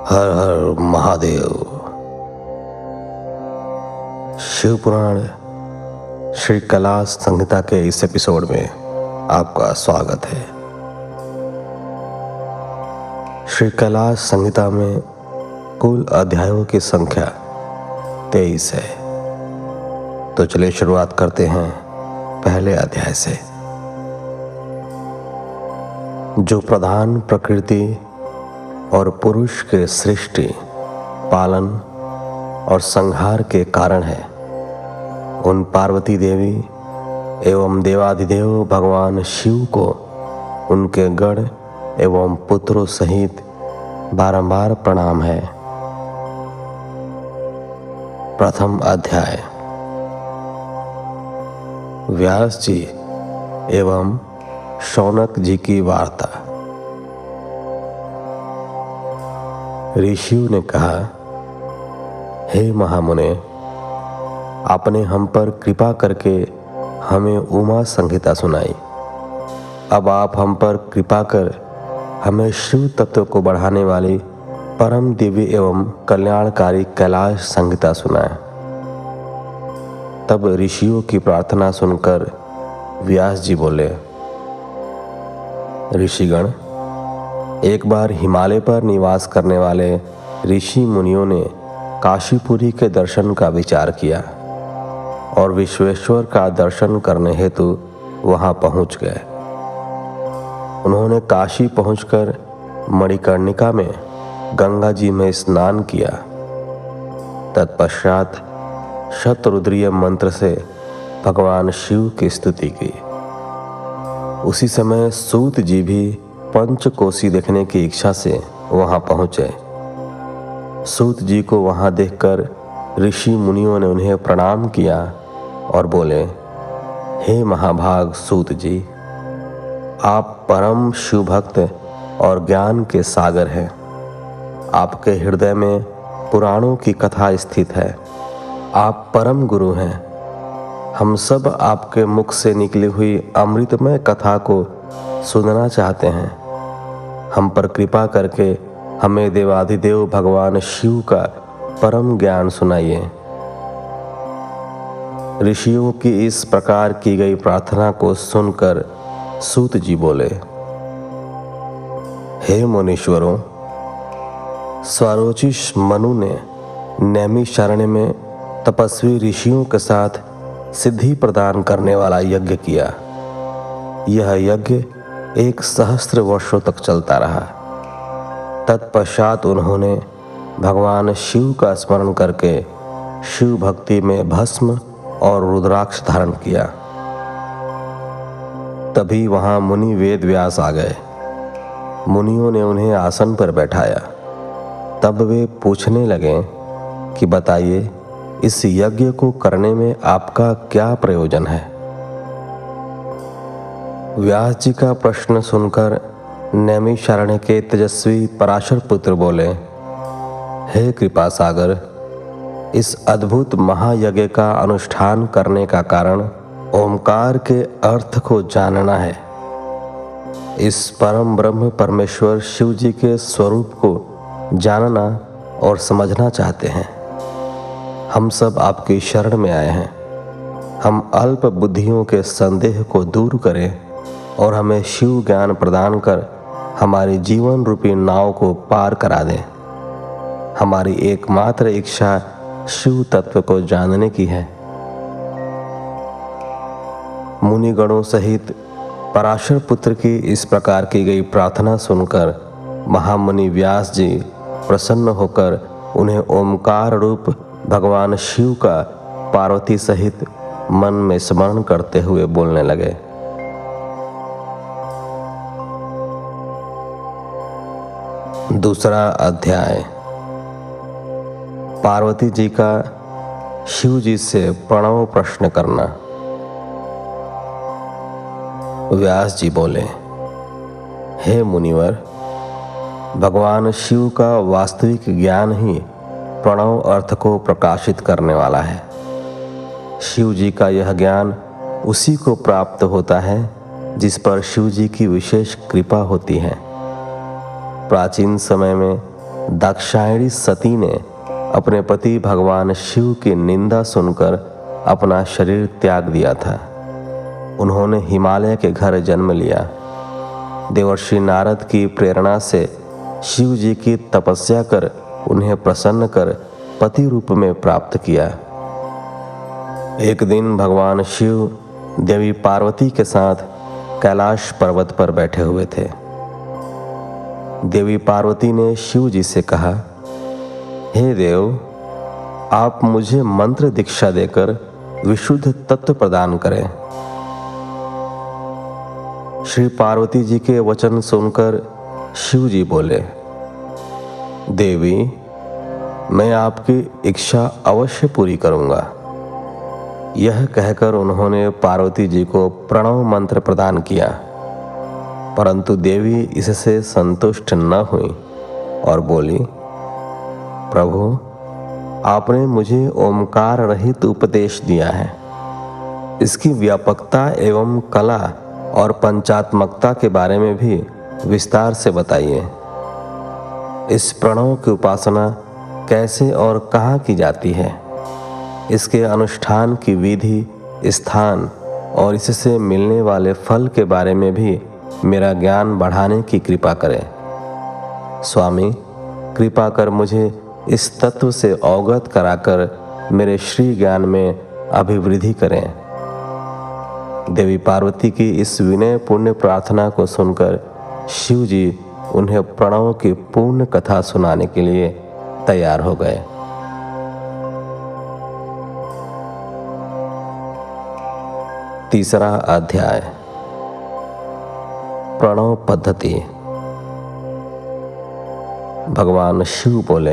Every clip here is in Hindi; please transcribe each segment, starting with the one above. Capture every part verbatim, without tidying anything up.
हर हर महादेव। शिव पुराण श्री कैलाश संहिता के इस एपिसोड में आपका स्वागत है। श्री कैलाश संहिता में कुल अध्यायों की संख्या तेईस है। तो चलिए शुरुआत करते हैं पहले अध्याय से। जो प्रधान प्रकृति और पुरुष के सृष्टि, पालन और संहार के कारण है, उन पार्वती देवी एवं देवाधिदेव भगवान शिव को उनके गण एवं पुत्रों सहित बारंबार प्रणाम है। प्रथम अध्याय। व्यास जी एवं शौनक जी की वार्ता। ऋषियों ने कहा, हे महामुने, आपने हम पर कृपा करके हमें उमा संहिता सुनाई। अब आप हम पर कृपा कर हमें शिव तत्व को बढ़ाने वाली परम दिव्य एवं कल्याणकारी कैलाश संहिता सुनाएं। तब ऋषियों की प्रार्थना सुनकर व्यास जी बोले, ऋषिगण, एक बार हिमालय पर निवास करने वाले ऋषि मुनियों ने काशीपुरी के दर्शन का विचार किया और विश्वेश्वर का दर्शन करने हेतु वहां पहुंच गए। उन्होंने काशी पहुंचकर मणिकर्णिका में गंगा जी में स्नान किया। तत्पश्चात शतरुद्रीय मंत्र से भगवान शिव की स्तुति की। उसी समय सूत जी भी पंचकोशी देखने की इच्छा से वहां पहुंचे। सूत जी को वहां देखकर ऋषि मुनियों ने उन्हें प्रणाम किया और बोले, हे महाभाग सूत जी, आप परम शिव भक्त और ज्ञान के सागर हैं। आपके हृदय में पुराणों की कथा स्थित है। आप परम गुरु हैं। हम सब आपके मुख से निकली हुई अमृतमय कथा को सुनना चाहते हैं। हम पर कृपा करके हमें देवाधिदेव भगवान शिव का परम ज्ञान सुनाइए। ऋषियों की इस प्रकार की गई प्रार्थना को सुनकर सूत जी बोले, हे मुनीश्वरों, स्वरोचिष मनु ने नैमिषारण्य में तपस्वी ऋषियों के साथ सिद्धि प्रदान करने वाला यज्ञ किया। यह यज्ञ एक सहस्त्र वर्षों तक चलता रहा। तत्पश्चात उन्होंने भगवान शिव का स्मरण करके शिव भक्ति में भस्म और रुद्राक्ष धारण किया। तभी वहां मुनि वेद व्यास आ गए। मुनियों ने उन्हें आसन पर बैठाया। तब वे पूछने लगे कि बताइए, इस यज्ञ को करने में आपका क्या प्रयोजन है? व्यास जी का प्रश्न सुनकर नैमिषारण्य के तेजस्वी पराशर पुत्र बोले, हे कृपा सागर, इस अद्भुत महायज्ञ का अनुष्ठान करने का कारण ओमकार के अर्थ को जानना है। इस परम ब्रह्म परमेश्वर शिव जी के स्वरूप को जानना और समझना चाहते हैं। हम सब आपकी शरण में आए हैं। हम अल्प बुद्धियों के संदेह को दूर करें और हमें शिव ज्ञान प्रदान कर हमारी जीवन रूपी नाव को पार करा दें। हमारी एकमात्र इच्छा शिव तत्व को जानने की है। मुनिगणों सहित पराशर पुत्र की इस प्रकार की गई प्रार्थना सुनकर महामुनि व्यास जी प्रसन्न होकर उन्हें ओमकार रूप भगवान शिव का पार्वती सहित मन में स्मरण करते हुए बोलने लगे। दूसरा अध्याय। पार्वती जी का शिव जी से प्रणव प्रश्न करना। व्यास जी बोले, हे मुनिवर, भगवान शिव का वास्तविक ज्ञान ही प्रणव अर्थ को प्रकाशित करने वाला है। शिव जी का यह ज्ञान उसी को प्राप्त होता है जिस पर शिव जी की विशेष कृपा होती है। प्राचीन समय में दाक्षायणी सती ने अपने पति भगवान शिव की निंदा सुनकर अपना शरीर त्याग दिया था। उन्होंने हिमालय के घर जन्म लिया। देवर्षि नारद की प्रेरणा से शिव जी की तपस्या कर उन्हें प्रसन्न कर पति रूप में प्राप्त किया। एक दिन भगवान शिव देवी पार्वती के साथ कैलाश पर्वत पर बैठे हुए थे। देवी पार्वती ने शिव जी से कहा, हे देव, आप मुझे मंत्र दीक्षा देकर विशुद्ध तत्व प्रदान करें। श्री पार्वती जी के वचन सुनकर शिव जी बोले, देवी, मैं आपकी इच्छा अवश्य पूरी करूंगा। यह कहकर उन्होंने पार्वती जी को प्रणव मंत्र प्रदान किया, परंतु देवी इससे संतुष्ट न हुई और बोली, प्रभु, आपने मुझे ओमकार रहित उपदेश दिया है। इसकी व्यापकता एवं कला और पंचात्मकता के बारे में भी विस्तार से बताइए। इस प्रणव की उपासना कैसे और कहाँ की जाती है, इसके अनुष्ठान की विधि, स्थान और इससे मिलने वाले फल के बारे में भी मेरा ज्ञान बढ़ाने की कृपा करें। स्वामी, कृपा कर मुझे इस तत्व से अवगत कराकर मेरे श्री ज्ञान में अभिवृद्धि करें। देवी पार्वती की इस विनय पूर्ण प्रार्थना को सुनकर शिव जी उन्हें प्रणव की पूर्ण कथा सुनाने के लिए तैयार हो गए। तीसरा अध्याय, प्रणव पद्धति। भगवान शिव बोले,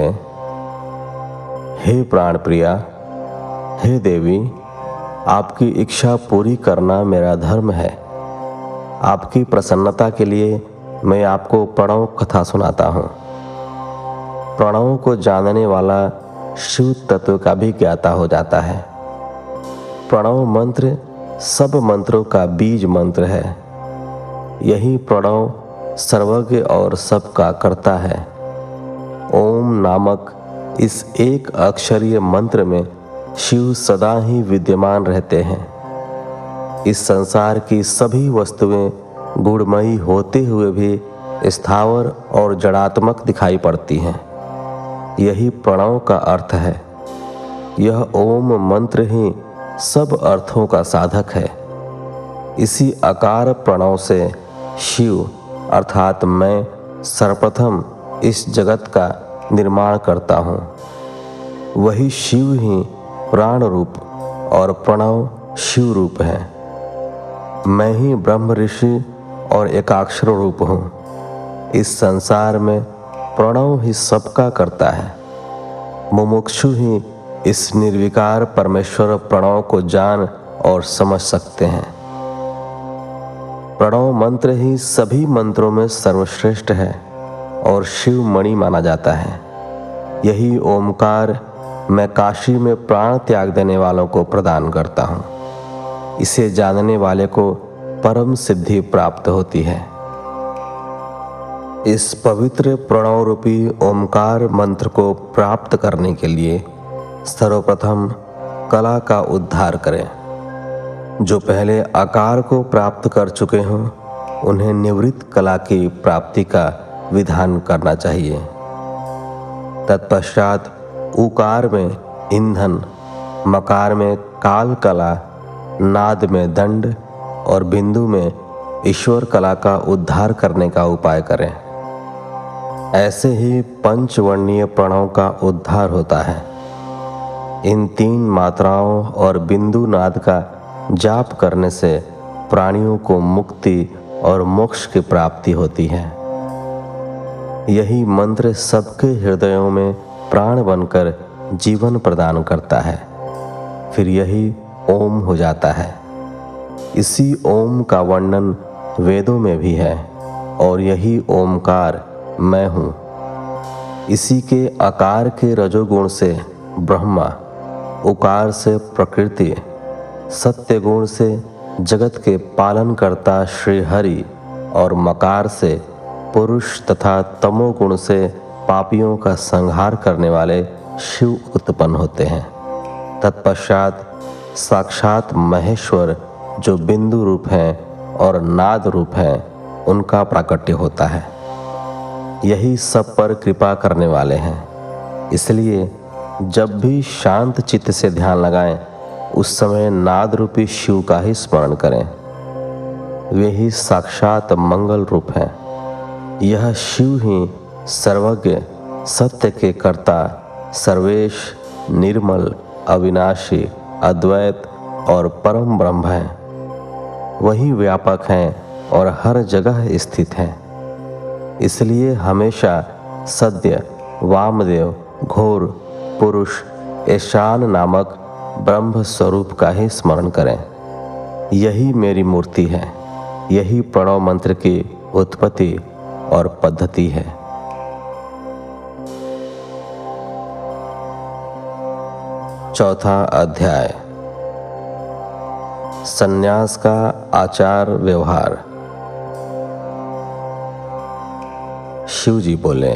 हे प्राण प्रिया, हे देवी, आपकी इच्छा पूरी करना मेरा धर्म है। आपकी प्रसन्नता के लिए मैं आपको प्रणव कथा सुनाता हूँ। प्रणव को जानने वाला शिव तत्व का भी ज्ञाता हो जाता है। प्रणव मंत्र सब मंत्रों का बीज मंत्र है। यही प्रणव सर्वज्ञ और सबका करता है। ओम नामक इस एक अक्षरीय मंत्र में शिव सदा ही विद्यमान रहते हैं। इस संसार की सभी वस्तुएं गुणमयी होते हुए भी स्थावर और जड़ात्मक दिखाई पड़ती हैं। यही प्रणव का अर्थ है। यह ओम मंत्र ही सब अर्थों का साधक है। इसी आकार प्रणव से शिव अर्थात मैं सर्वप्रथम इस जगत का निर्माण करता हूँ। वही शिव ही प्राण रूप और प्रणव शिव रूप है। मैं ही ब्रह्म ऋषि और एकाक्षर रूप हूँ। इस संसार में प्रणव ही सबका करता है। मुमुक्षु ही इस निर्विकार परमेश्वर प्रणव को जान और समझ सकते हैं। प्रणव मंत्र ही सभी मंत्रों में सर्वश्रेष्ठ है और शिव मणि माना जाता है। यही ओमकार मैं काशी में प्राण त्याग देने वालों को प्रदान करता हूँ। इसे जानने वाले को परम सिद्धि प्राप्त होती है। इस पवित्र प्रणव रूपी ओमकार मंत्र को प्राप्त करने के लिए सर्वप्रथम कला का उद्धार करें। जो पहले आकार को प्राप्त कर चुके हों, उन्हें निवृत्त कला की प्राप्ति का विधान करना चाहिए। तत्पश्चात उकार में ईंधन, मकार में काल कला, नाद में दंड और बिंदु में ईश्वर कला का उद्धार करने का उपाय करें। ऐसे ही पंचवर्णीय प्रणव का उद्धार होता है। इन तीन मात्राओं और बिंदु नाद का जाप करने से प्राणियों को मुक्ति और मोक्ष की प्राप्ति होती है। यही मंत्र सबके हृदयों में प्राण बनकर जीवन प्रदान करता है। फिर यही ओम हो जाता है। इसी ओम का वर्णन वेदों में भी है और यही ओमकार मैं हूँ। इसी के आकार के रजोगुण से ब्रह्मा, उकार से प्रकृति, सत्य गुण से जगत के पालन करता श्री हरि और मकार से पुरुष तथा तमोगुण से पापियों का संहार करने वाले शिव उत्पन्न होते हैं। तत्पश्चात साक्षात महेश्वर जो बिंदु रूप हैं और नाद रूप हैं उनका प्राकट्य होता है। यही सब पर कृपा करने वाले हैं। इसलिए जब भी शांत चित्त से ध्यान लगाएं, उस समय नाद रूपी शिव का ही स्मरण करें। वे ही साक्षात मंगल रूप हैं। यह शिव ही सर्वज्ञ, सत्य के कर्ता, सर्वेश, निर्मल, अविनाशी, अद्वैत और परम ब्रह्म हैं। वही व्यापक हैं और हर जगह स्थित हैं। इसलिए हमेशा सद्य, वामदेव, घोर, पुरुष, ईशान नामक ब्रह्म स्वरूप का ही स्मरण करें। यही मेरी मूर्ति है। यही प्रणव मंत्र की उत्पत्ति और पद्धति है। चौथा अध्याय, संन्यास का आचार व्यवहार। शिव जी बोले,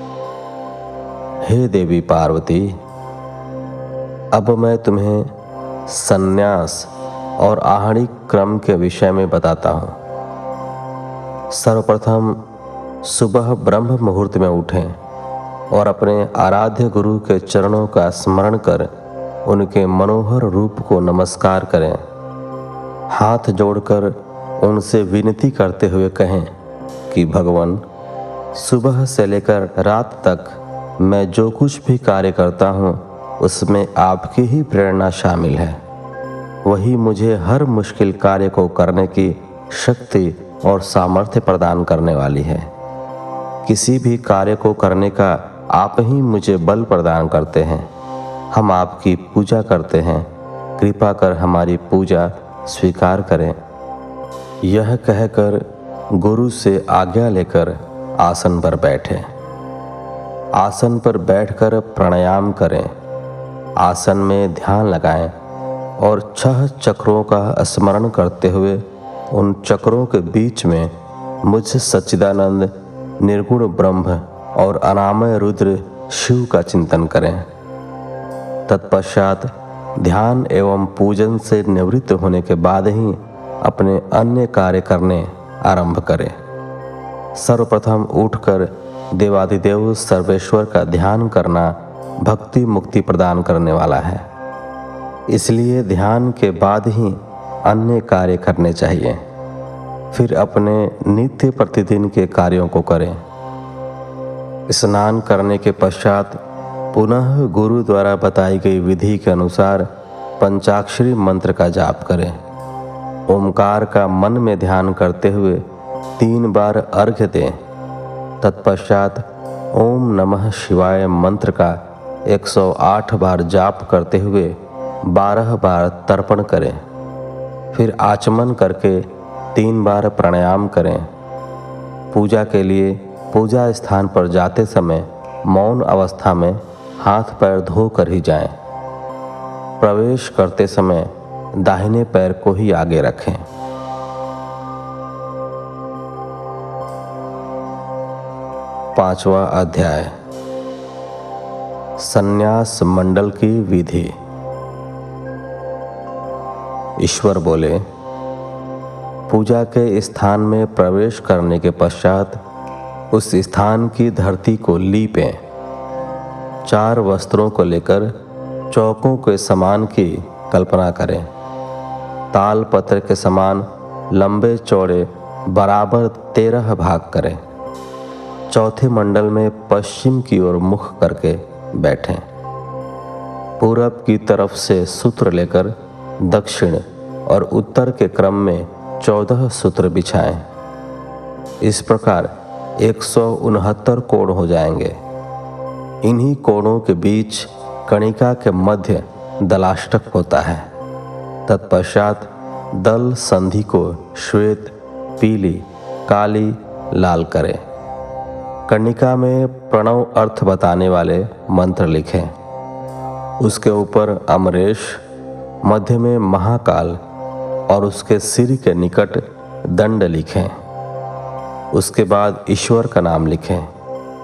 हे देवी पार्वती, अब मैं तुम्हें संन्यास और आहनिक क्रम के विषय में बताता हूँ। सर्वप्रथम सुबह ब्रह्म मुहूर्त में उठें और अपने आराध्य गुरु के चरणों का स्मरण कर उनके मनोहर रूप को नमस्कार करें। हाथ जोड़कर उनसे विनती करते हुए कहें कि भगवान, सुबह से लेकर रात तक मैं जो कुछ भी कार्य करता हूँ उसमें आपकी ही प्रेरणा शामिल है। वही मुझे हर मुश्किल कार्य को करने की शक्ति और सामर्थ्य प्रदान करने वाली है। किसी भी कार्य को करने का आप ही मुझे बल प्रदान करते हैं। हम आपकी पूजा करते हैं, कृपा कर हमारी पूजा स्वीकार करें। यह कहकर गुरु से आज्ञा लेकर आसन पर बैठे। आसन पर बैठकर प्राणायाम करें। आसन में ध्यान लगाएं और छह चक्रों का स्मरण करते हुए उन चक्रों के बीच में मुझ सच्चिदानंद निर्गुण ब्रह्म और अनामय रुद्र शिव का चिंतन करें। तत्पश्चात ध्यान एवं पूजन से निवृत्त होने के बाद ही अपने अन्य कार्य करने आरंभ करें। सर्वप्रथम उठकर देवाधिदेव सर्वेश्वर का ध्यान करना भक्ति मुक्ति प्रदान करने वाला है। इसलिए ध्यान के बाद ही अन्य कार्य करने चाहिए। फिर अपने नित्य प्रतिदिन के कार्यों को करें। स्नान करने के पश्चात पुनः गुरु द्वारा बताई गई विधि के अनुसार पंचाक्षरी मंत्र का जाप करें। ओमकार का मन में ध्यान करते हुए तीन बार अर्घ्य दें। तत्पश्चात ओम नमः शिवाय मंत्र का एक सौ आठ बार जाप करते हुए बारह बार तर्पण करें। फिर आचमन करके तीन बार प्राणायाम करें। पूजा के लिए पूजा स्थान पर जाते समय मौन अवस्था में हाथ पैर धोकर ही जाएं। प्रवेश करते समय दाहिने पैर को ही आगे रखें। पांचवा अध्याय, संन्यास मंडल की विधि। ईश्वर बोले, पूजा के स्थान में प्रवेश करने के पश्चात उस स्थान की धरती को लीपें। चार वस्त्रों को लेकर चौकों के समान की कल्पना करें। ताल पत्र के समान लंबे चौड़े बराबर तेरह भाग करें। चौथे मंडल में पश्चिम की ओर मुख करके बैठें। पूरब की तरफ से सूत्र लेकर दक्षिण और उत्तर के क्रम में चौदह सूत्र बिछाएं। इस प्रकार एक सौ उनहत्तर कोण हो जाएंगे। इन्हीं कोणों के बीच कणिका के मध्य दलाष्टक होता है। तत्पश्चात दल संधि को श्वेत, पीली, काली, लाल करें। कणिका में प्रणव अर्थ बताने वाले मंत्र लिखें। उसके ऊपर अमरेश, मध्य में महाकाल और उसके सिर के निकट दंड लिखें। उसके बाद ईश्वर का नाम लिखें।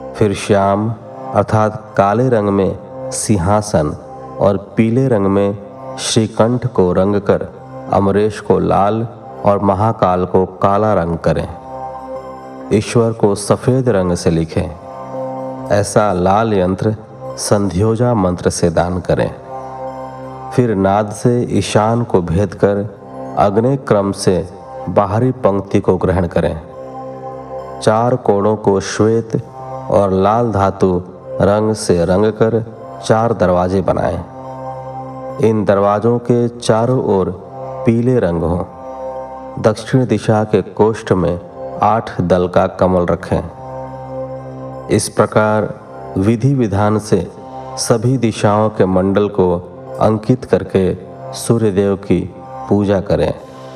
फिर श्याम अर्थात काले रंग में सिंहासन और पीले रंग में श्रीकंठ को रंग कर अमरेश को लाल और महाकाल को काला रंग करें। ईश्वर को सफ़ेद रंग से लिखें। ऐसा लाल यंत्र संध्योजा मंत्र से दान करें। फिर नाद से ईशान को भेद कर अग्नि क्रम से बाहरी पंक्ति को ग्रहण करें। चार कोणों को श्वेत और लाल धातु रंग से रंग कर चार दरवाजे बनाएं। इन दरवाजों के चारों ओर पीले रंग हों। दक्षिण दिशा के कोष्ठ में आठ दल का कमल रखें। इस प्रकार विधि विधान से सभी दिशाओं के मंडल को अंकित करके सूर्यदेव की पूजा करें।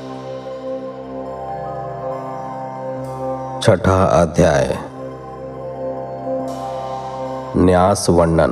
छठा अध्याय न्यास वर्णन।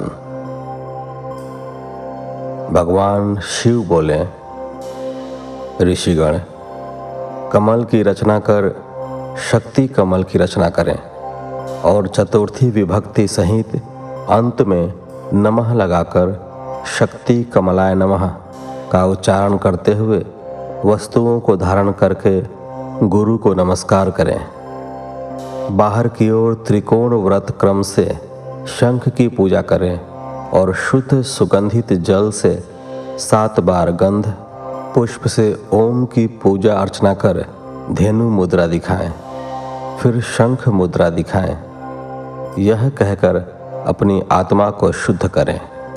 भगवान शिव बोले, ऋषिगण, कमल की रचना कर शक्ति कमल की रचना करें और चतुर्थी विभक्ति सहित अंत में नमः लगाकर शक्ति कमलाय नमः का उच्चारण करते हुए वस्तुओं को धारण करके गुरु को नमस्कार करें। बाहर की ओर त्रिकोण व्रत क्रम से शंख की पूजा करें और शुद्ध सुगंधित जल से सात बार गंध पुष्प से ओम की पूजा अर्चना कर धेनु मुद्रा दिखाएं। फिर शंख मुद्रा दिखाएं। यह कहकर अपनी आत्मा को शुद्ध करें।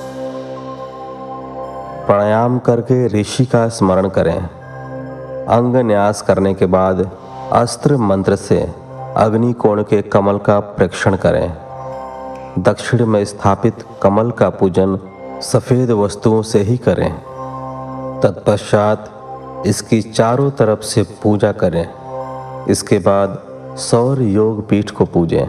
प्राणायाम करके ऋषि का स्मरण करें। अंग न्यास करने के बाद अस्त्र मंत्र से अग्नि कोण के कमल का प्रेक्षण करें। दक्षिण में स्थापित कमल का पूजन सफ़ेद वस्तुओं से ही करें। तत्पश्चात इसकी चारों तरफ से पूजा करें। इसके बाद सौर योग पीठ को पूजें।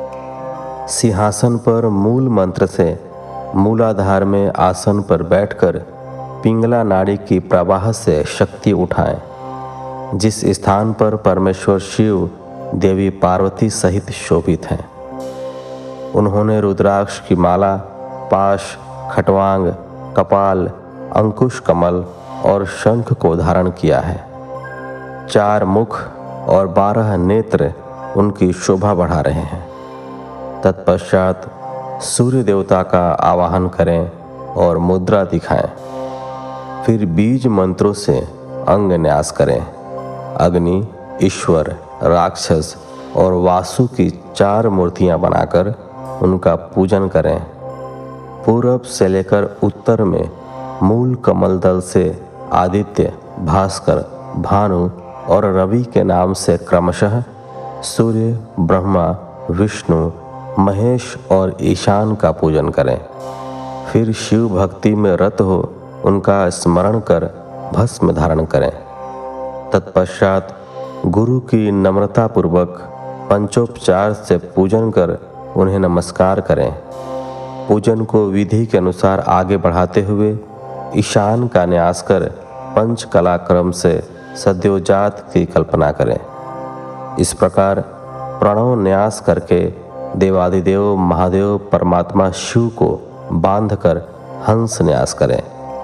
सिंहासन पर मूल मंत्र से मूलाधार में आसन पर बैठकर पिंगला नाड़ी की प्रवाह से शक्ति उठाएं। जिस स्थान पर परमेश्वर शिव देवी पार्वती सहित शोभित हैं, उन्होंने रुद्राक्ष की माला, पाश, खटवांग, कपाल, अंकुश कमल और शंख को धारण किया है। चार मुख और बारह नेत्र उनकी शोभा बढ़ा रहे हैं। तत्पश्चात सूर्य देवता का आवाहन करें और मुद्रा दिखाएं। फिर बीज मंत्रों से अंग न्यास करें। अग्नि, ईश्वर, राक्षस और वासु की चार मूर्तियां बनाकर उनका पूजन करें। पूरब से लेकर उत्तर में मूल कमल दल से आदित्य, भास्कर, भानु और रवि के नाम से क्रमशः सूर्य, ब्रह्मा, विष्णु, महेश और ईशान का पूजन करें। फिर शिव भक्ति में रत हो उनका स्मरण कर भस्म धारण करें। तत्पश्चात गुरु की नम्रता पूर्वक पंचोपचार से पूजन कर उन्हें नमस्कार करें। पूजन को विधि के अनुसार आगे बढ़ाते हुए ईशान का न्यास कर पंच कला क्रम से सद्योजात की कल्पना करें। इस प्रकार प्रणव न्यास करके देवादिदेव महादेव परमात्मा शिव को बांधकर हंस न्यास करें।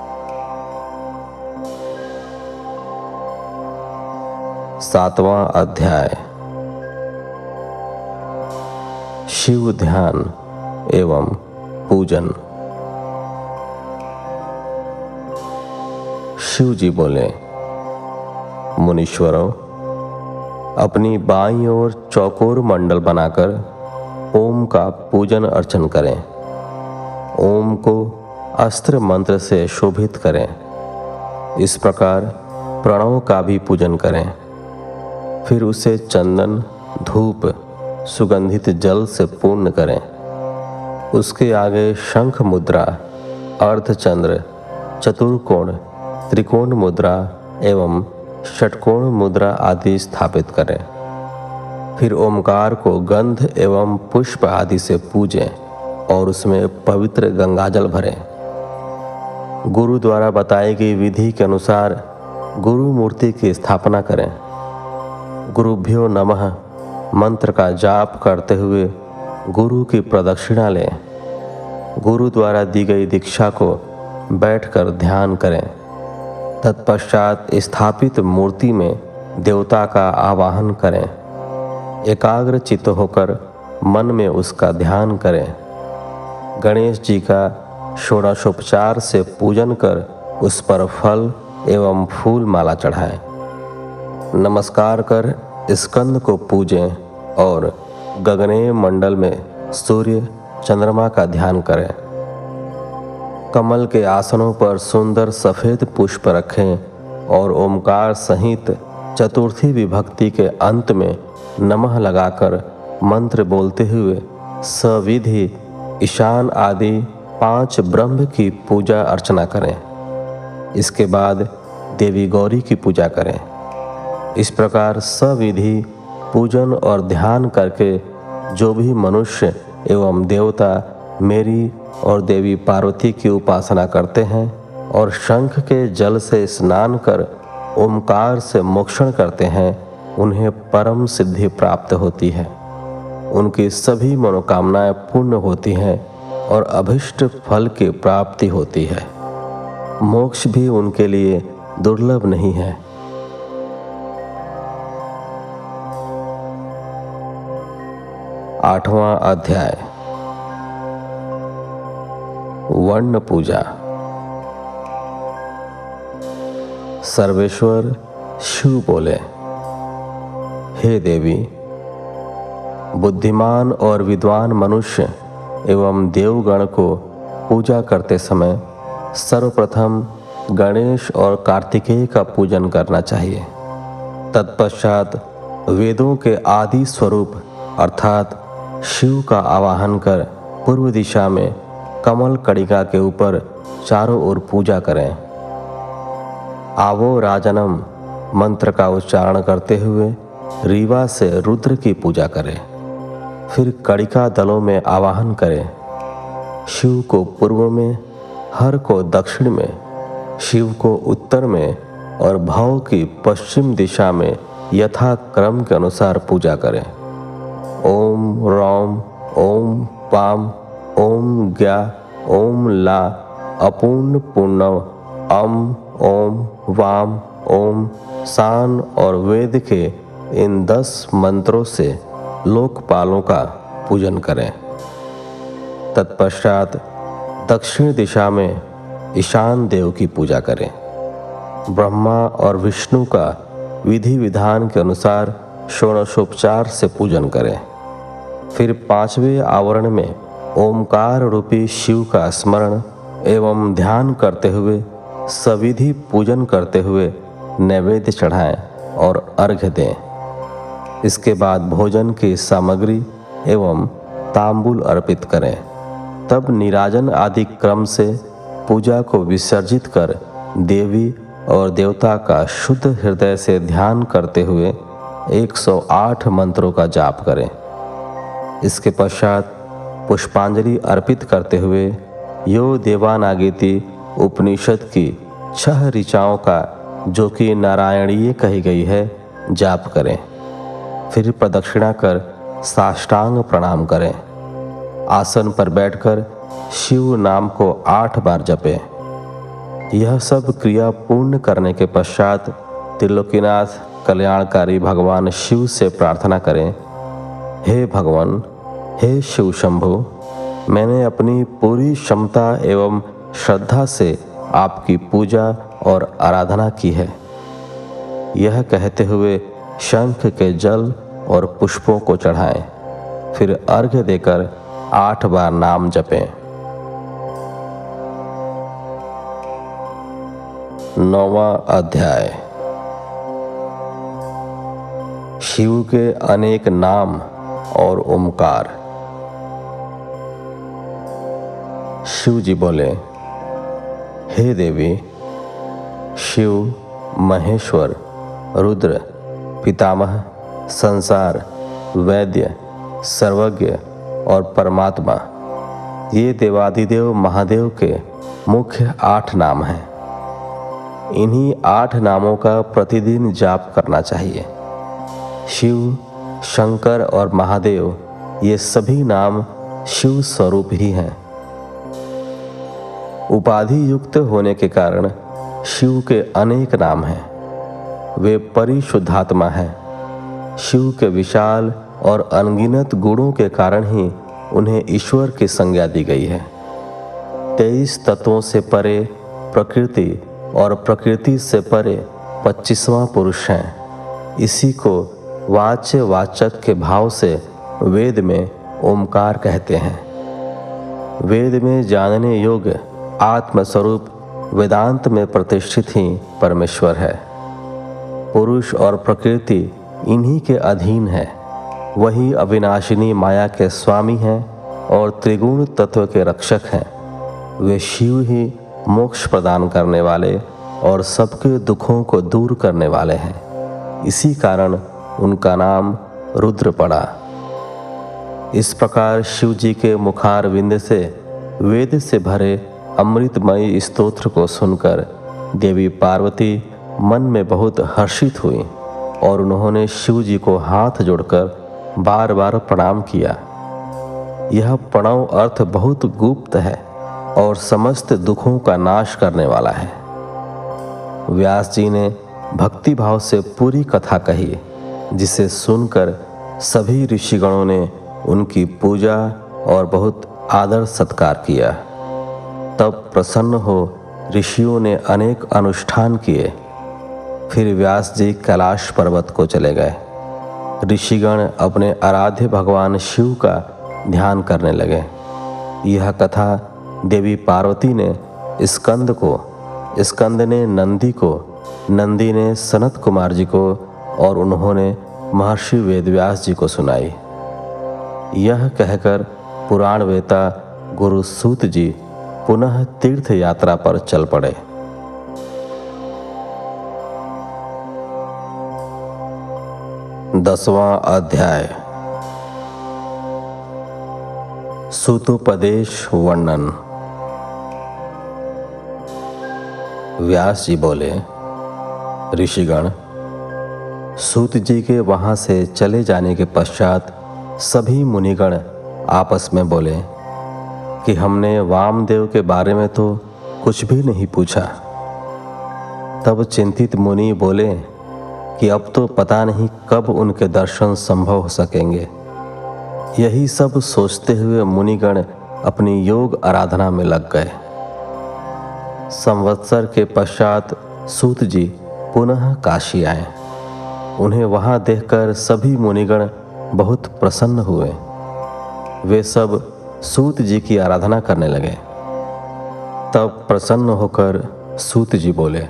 सातवां अध्याय शिव ध्यान एवं पूजन। शिव जी बोले, मुनीश्वरों, अपनी बाईं ओर चौकोर मंडल बनाकर ओम का पूजन अर्चन करें। ओम को अस्त्र मंत्र से शोभित करें। इस प्रकार प्रणव का भी पूजन करें। फिर उसे चंदन, धूप, सुगंधित जल से पूर्ण करें। उसके आगे शंख मुद्रा, अर्धचंद्र, चतुर्कोण, त्रिकोण मुद्रा एवं षटकोण मुद्रा आदि स्थापित करें। फिर ओमकार को गंध एवं पुष्प आदि से पूजें और उसमें पवित्र गंगाजल भरें। गुरु द्वारा बताई गई विधि के अनुसार गुरु मूर्ति की स्थापना करें। गुरुभ्यो नमः मंत्र का जाप करते हुए गुरु की प्रदक्षिणा लें। गुरु द्वारा दी गई दीक्षा को बैठकर ध्यान करें। तत्पश्चात स्थापित मूर्ति में देवता का आवाहन करें। एकाग्र चित्त होकर मन में उसका ध्यान करें। गणेश जी का षोडशोपचार से पूजन कर उस पर फल एवं फूल माला चढ़ाएं। नमस्कार कर स्कंद को पूजें और गगनेय मंडल में सूर्य चंद्रमा का ध्यान करें। कमल के आसनों पर सुंदर सफ़ेद पुष्प रखें और ओमकार सहित चतुर्थी विभक्ति के अंत में नमः लगाकर मंत्र बोलते हुए सविधि ईशान आदि पांच ब्रह्म की पूजा अर्चना करें। इसके बाद देवी गौरी की पूजा करें। इस प्रकार सविधि पूजन और ध्यान करके जो भी मनुष्य एवं देवता मेरी और देवी पार्वती की उपासना करते हैं और शंख के जल से स्नान कर ओमकार से मोक्षण करते हैं, उन्हें परम सिद्धि प्राप्त होती है। उनकी सभी मनोकामनाएं पूर्ण होती हैं और अभिष्ट फल की प्राप्ति होती है। मोक्ष भी उनके लिए दुर्लभ नहीं है। आठवां अध्याय वर्ण पूजा। सर्वेश्वर शिव बोले, हे देवी, बुद्धिमान और विद्वान मनुष्य एवं देवगण को पूजा करते समय सर्वप्रथम गणेश और कार्तिकेय का पूजन करना चाहिए। तत्पश्चात वेदों के आदि स्वरूप अर्थात शिव का आवाहन कर पूर्व दिशा में कमल कड़िका के ऊपर चारों ओर पूजा करें। आवो राजनम मंत्र का उच्चारण करते हुए रीवा से रुद्र की पूजा करें। फिर कड़िका दलों में आवाहन करें। शिव को पूर्व में, हर को दक्षिण में, शिव को उत्तर में और भव की पश्चिम दिशा में यथा क्रम के अनुसार पूजा करें। ओम रौम ओम पाम ओम ज्ञा ओम ला अपूर्ण पूर्णव अम ओम वाम ओम सान और वेद के इन दस मंत्रों से लोकपालों का पूजन करें। तत्पश्चात दक्षिण दिशा में ईशान देव की पूजा करें। ब्रह्मा और विष्णु का विधि विधान के अनुसार षोडशोपचार से पूजन करें। फिर पांचवें आवरण में ओमकार रूपी शिव का स्मरण एवं ध्यान करते हुए सविधि पूजन करते हुए नैवेद्य चढ़ाएं और अर्घ्य दें। इसके बाद भोजन की सामग्री एवं तांबूल अर्पित करें। तब निराजन आदि क्रम से पूजा को विसर्जित कर देवी और देवता का शुद्ध हृदय से ध्यान करते हुए एक सौ आठ मंत्रों का जाप करें। इसके पश्चात पुष्पांजलि अर्पित करते हुए यो देवानागीति उपनिषद की छह ऋचाओं का, जो कि नारायणीय कही गई है, जाप करें। फिर प्रदक्षिणा कर साष्टांग प्रणाम करें। आसन पर बैठकर शिव नाम को आठ बार जपें। यह सब क्रिया पूर्ण करने के पश्चात त्रिलोकीनाथ कल्याणकारी भगवान शिव से प्रार्थना करें, हे भगवान, हे शिव शंभु, मैंने अपनी पूरी क्षमता एवं श्रद्धा से आपकी पूजा और आराधना की है। यह कहते हुए शंख के जल और पुष्पों को चढ़ाएं। फिर अर्घ्य देकर आठ बार नाम जपें। नौवां अध्याय शिव के अनेक नाम और ओमकार। शिव जी बोले, हे देवी, शिव, महेश्वर, रुद्र, पितामह, संसार, वैद्य, सर्वज्ञ और परमात्मा, ये देवादिदेव महादेव के मुख्य आठ नाम हैं। इन्हीं आठ नामों का प्रतिदिन जाप करना चाहिए। शिव, शंकर और महादेव ये सभी नाम शिव स्वरूप ही हैं। उपाधि युक्त होने के कारण शिव के अनेक नाम हैं। वे परिशुद्धात्मा हैं। शिव के विशाल और अनगिनत गुणों के कारण ही उन्हें ईश्वर की संज्ञा दी गई है। तेईस तत्वों से परे प्रकृति और प्रकृति से परे पच्चीसवां पुरुष हैं। इसी को वाच्य वाचक के भाव से वेद में ओमकार कहते हैं। वेद में जानने योग्य आत्मस्वरूप वेदांत में प्रतिष्ठित ही परमेश्वर है। पुरुष और प्रकृति इन्हीं के अधीन है। वही अविनाशिनी माया के स्वामी हैं और त्रिगुण तत्व के रक्षक हैं। वे शिव ही मोक्ष प्रदान करने वाले और सबके दुखों को दूर करने वाले हैं। इसी कारण उनका नाम रुद्र पड़ा। इस प्रकार शिव जी के मुखारविंद से वेद से भरे अमृतमयी स्तोत्र को सुनकर देवी पार्वती मन में बहुत हर्षित हुई और उन्होंने शिव जी को हाथ जोड़कर बार बार प्रणाम किया। यह प्रणव अर्थ बहुत गुप्त है और समस्त दुखों का नाश करने वाला है। व्यास जी ने भक्ति भाव से पूरी कथा कही, जिसे सुनकर सभी ऋषिगणों ने उनकी पूजा और बहुत आदर सत्कार किया। तब प्रसन्न हो ऋषियों ने अनेक अनुष्ठान किए। फिर व्यास जी कैलाश पर्वत को चले गए। ऋषिगण अपने आराध्य भगवान शिव का ध्यान करने लगे। यह कथा देवी पार्वती ने स्कंद को, स्कंद ने नंदी को, नंदी ने सनत कुमार जी को और उन्होंने महर्षि वेदव्यास जी को सुनाई। यह कहकर पुराण वेता गुरु सूत जी पुनः तीर्थ यात्रा पर चल पड़े। दसवां अध्याय। सूतोपदेश वर्णन। व्यास जी बोले, ऋषिगण, सूत जी के वहां से चले जाने के पश्चात सभी मुनिगण आपस में बोले कि हमने वामदेव के बारे में तो कुछ भी नहीं पूछा। तब चिंतित मुनि बोले कि अब तो पता नहीं कब उनके दर्शन संभव हो सकेंगे। यही सब सोचते हुए मुनिगण अपनी योग आराधना में लग गए। संवत्सर के पश्चात सूत जी पुनः काशी आए। उन्हें वहां देखकर सभी मुनिगण बहुत प्रसन्न हुए। वे सब सूत जी की आराधना करने लगे। तब प्रसन्न होकर सूत जी बोले,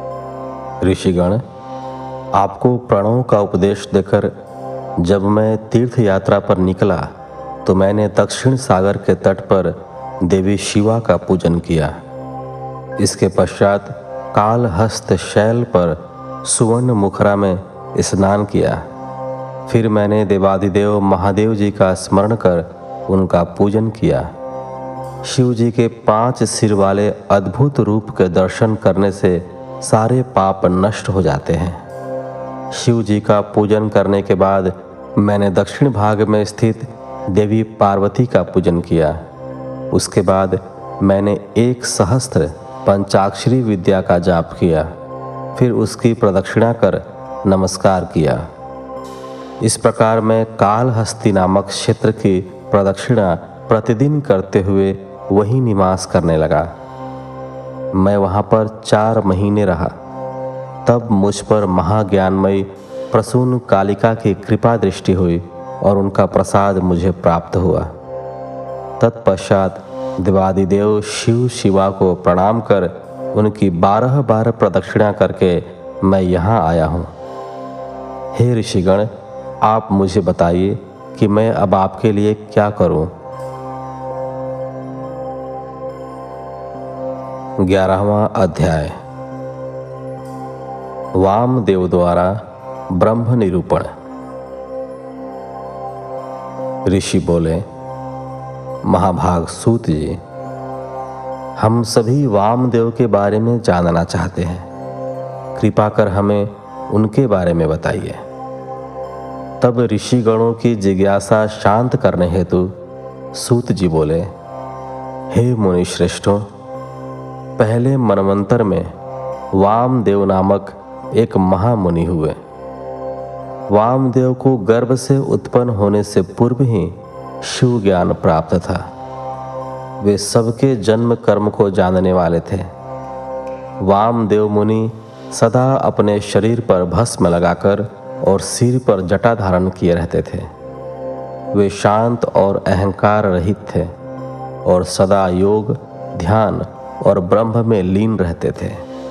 ऋषिगण, आपको प्रणव का उपदेश देकर जब मैं तीर्थ यात्रा पर निकला तो मैंने दक्षिण सागर के तट पर देवी शिवा का पूजन किया। इसके पश्चात कालहस्त शैल पर सुवर्ण मुखरा में स्नान किया। फिर मैंने देवादिदेव महादेव जी का स्मरण कर उनका पूजन किया। शिव जी के पांच सिर वाले अद्भुत रूप के दर्शन करने से सारे पाप नष्ट हो जाते हैं। शिव जी का पूजन करने के बाद मैंने दक्षिण भाग में स्थित देवी पार्वती का पूजन किया। उसके बाद मैंने एक सहस्त्र पंचाक्षरी विद्या का जाप किया। फिर उसकी प्रदक्षिणा कर नमस्कार किया। इस प्रकार मैं कालहस्ती नामक क्षेत्र की प्रदक्षिणा प्रतिदिन करते हुए वहीं निवास करने लगा। मैं वहाँ पर चार महीने रहा। तब मुझ पर महाज्ञानमयी प्रसून कालिका की कृपा दृष्टि हुई और उनका प्रसाद मुझे प्राप्त हुआ। तत्पश्चात देवादिदेव शिव शिवा को प्रणाम कर उनकी बारह बार प्रदक्षिणा करके मैं यहाँ आया हूँ। हे ऋषिगण, आप मुझे बताइए कि मैं अब आपके लिए क्या करूँ। ग्यारहवां अध्याय। वामदेव द्वारा ब्रह्म निरूपण। ऋषि बोले, महाभाग सूत जी, हम सभी वामदेव के बारे में जानना चाहते हैं। कृपा कर हमें उनके बारे में बताइए। तब ऋषिगणों की जिज्ञासा शांत करने हेतु सूत जी बोले, हे मुनि श्रेष्ठों, पहले मनवंतर में वामदेव नामक एक महामुनि हुए। वामदेव को गर्भ से उत्पन्न होने से पूर्व ही शिव ज्ञान प्राप्त था। वे सबके जन्म कर्म को जानने वाले थे। वामदेव मुनि सदा अपने शरीर पर भस्म लगाकर और सिर पर जटा धारण किए रहते थे। वे शांत और अहंकार रहित थे और सदा योग, ध्यान और ब्रह्म में लीन रहते थे।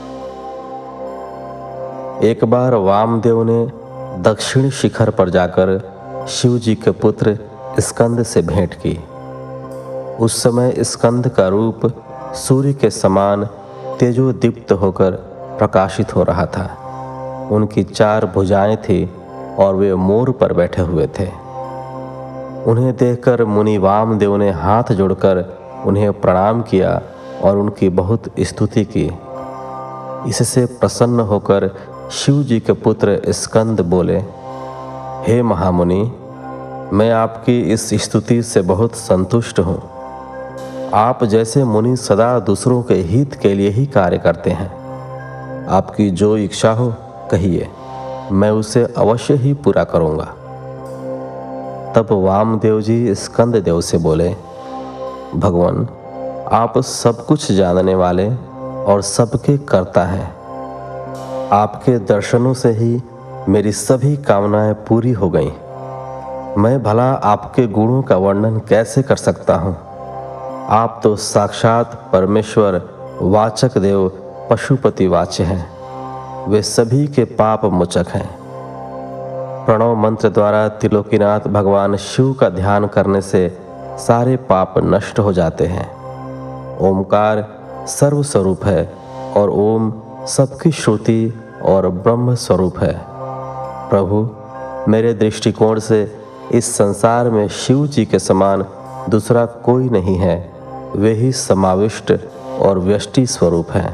एक बार वामदेव ने दक्षिण शिखर पर जाकर शिव जी के पुत्र स्कंद से भेंट की। उस समय स्कंद का रूप सूर्य के समान तेजोदीप्त होकर प्रकाशित हो रहा था। उनकी चार भुजाएं थी और वे मोर पर बैठे हुए थे। उन्हें देखकर मुनि वामदेव ने हाथ जोड़कर उन्हें प्रणाम किया और उनकी बहुत स्तुति की। इससे प्रसन्न होकर शिव जी के पुत्र स्कंद बोले, हे महामुनि, मैं आपकी इस स्तुति से बहुत संतुष्ट हूँ। आप जैसे मुनि सदा दूसरों के हित के लिए ही कार्य करते हैं। आपकी जो इच्छा हो कहिए, मैं उसे अवश्य ही पूरा करूँगा। तब वामदेव जी स्कंद देव से बोले, भगवान, आप सब कुछ जानने वाले और सबके कर्ता हैं। आपके दर्शनों से ही मेरी सभी कामनाएं पूरी हो गईं। मैं भला आपके गुणों का वर्णन कैसे कर सकता हूँ। आप तो साक्षात परमेश्वर वाचक देव पशुपति वाच्य हैं। वे सभी के पाप मोचक हैं। प्रणव मंत्र द्वारा त्रिलोकीनाथ भगवान शिव का ध्यान करने से सारे पाप नष्ट हो जाते हैं। ओमकार सर्वस्वरूप है और ओम सबकी श्रुति और ब्रह्म स्वरूप है। प्रभु, मेरे दृष्टिकोण से इस संसार में शिव जी के समान दूसरा कोई नहीं है। वे ही समाविष्ट और व्यष्टि स्वरूप हैं।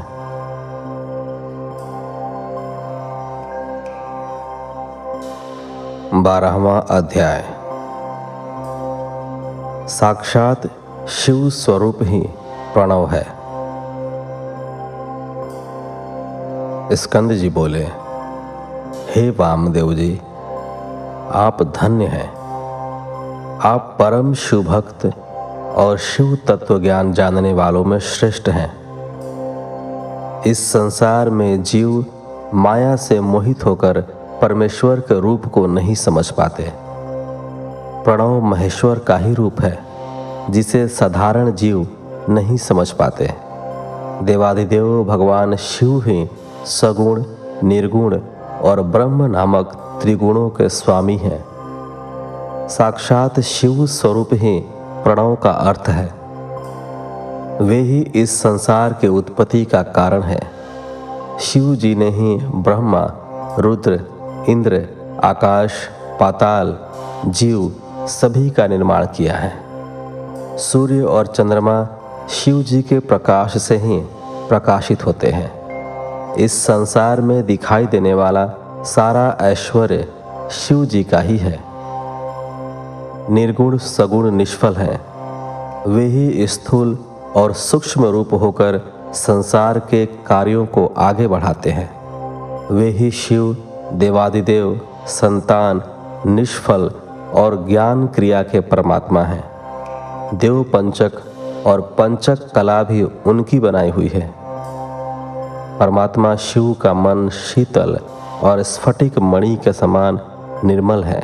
बारहवां अध्याय। साक्षात शिव स्वरूप ही प्रणव है। स्कंद जी बोले, हे वामदेव जी, आप धन्य हैं। आप परम शिव भक्त और शिव तत्व ज्ञान जानने वालों में श्रेष्ठ हैं। इस संसार में जीव माया से मोहित होकर परमेश्वर के रूप को नहीं समझ पाते। प्रणव महेश्वर का ही रूप है, जिसे साधारण जीव नहीं समझ पाते। देवाधिदेव भगवान शिव ही सगुण, निर्गुण और ब्रह्म नामक त्रिगुणों के स्वामी हैं। साक्षात शिव स्वरूप ही प्रणव का अर्थ है। वे ही इस संसार के उत्पत्ति का कारण है। शिव जी ने ही ब्रह्मा, रुद्र, इंद्र, आकाश, पाताल, जीव सभी का निर्माण किया है। सूर्य और चंद्रमा शिव जी के प्रकाश से ही प्रकाशित होते हैं। इस संसार में दिखाई देने वाला सारा ऐश्वर्य शिव जी का ही है। निर्गुण सगुण निष्फल हैं। वे ही स्थूल और सूक्ष्म रूप होकर संसार के कार्यों को आगे बढ़ाते हैं। वे ही शिव, देवादिदेव, संतान, निष्फल और ज्ञान क्रिया के परमात्मा हैं। देव पंचक और पंचक कला भी उनकी बनाई हुई है। परमात्मा शिव का मन शीतल और स्फटिक मणि के समान निर्मल है।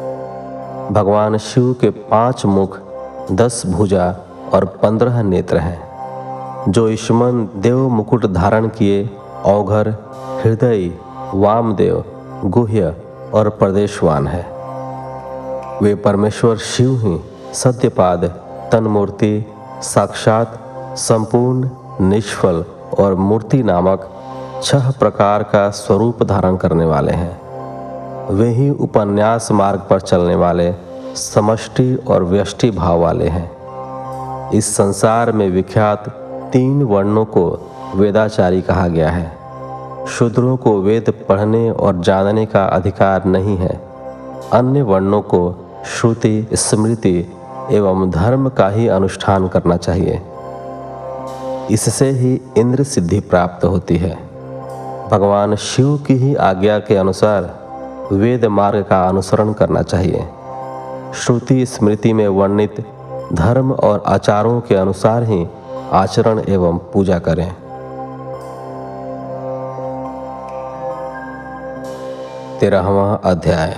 भगवान शिव के पांच मुख, दस भुजा और पंद्रह नेत्र हैं। जो ईश्मन देव मुकुट धारण किए औघर, हृदय, वामदेव, गुह्य और प्रदेशवान है। वे परमेश्वर शिव ही सत्यपाद, तन्मूर्ति, साक्षात, संपूर्ण, निष्फल और मूर्ति नामक छह प्रकार का स्वरूप धारण करने वाले हैं। वे ही उपन्यास मार्ग पर चलने वाले समष्टि और व्यष्टि भाव वाले हैं। इस संसार में विख्यात तीन वर्णों को वेदाचारी कहा गया है। शूद्रों को वेद पढ़ने और जानने का अधिकार नहीं है। अन्य वर्णों को श्रुति, स्मृति एवं धर्म का ही अनुष्ठान करना चाहिए। इससे ही इंद्र सिद्धि प्राप्त होती है। भगवान शिव की ही आज्ञा के अनुसार वेद मार्ग का अनुसरण करना चाहिए। श्रुति स्मृति में वर्णित धर्म और आचारों के अनुसार ही आचरण एवं पूजा करें। तेरहवां अध्याय।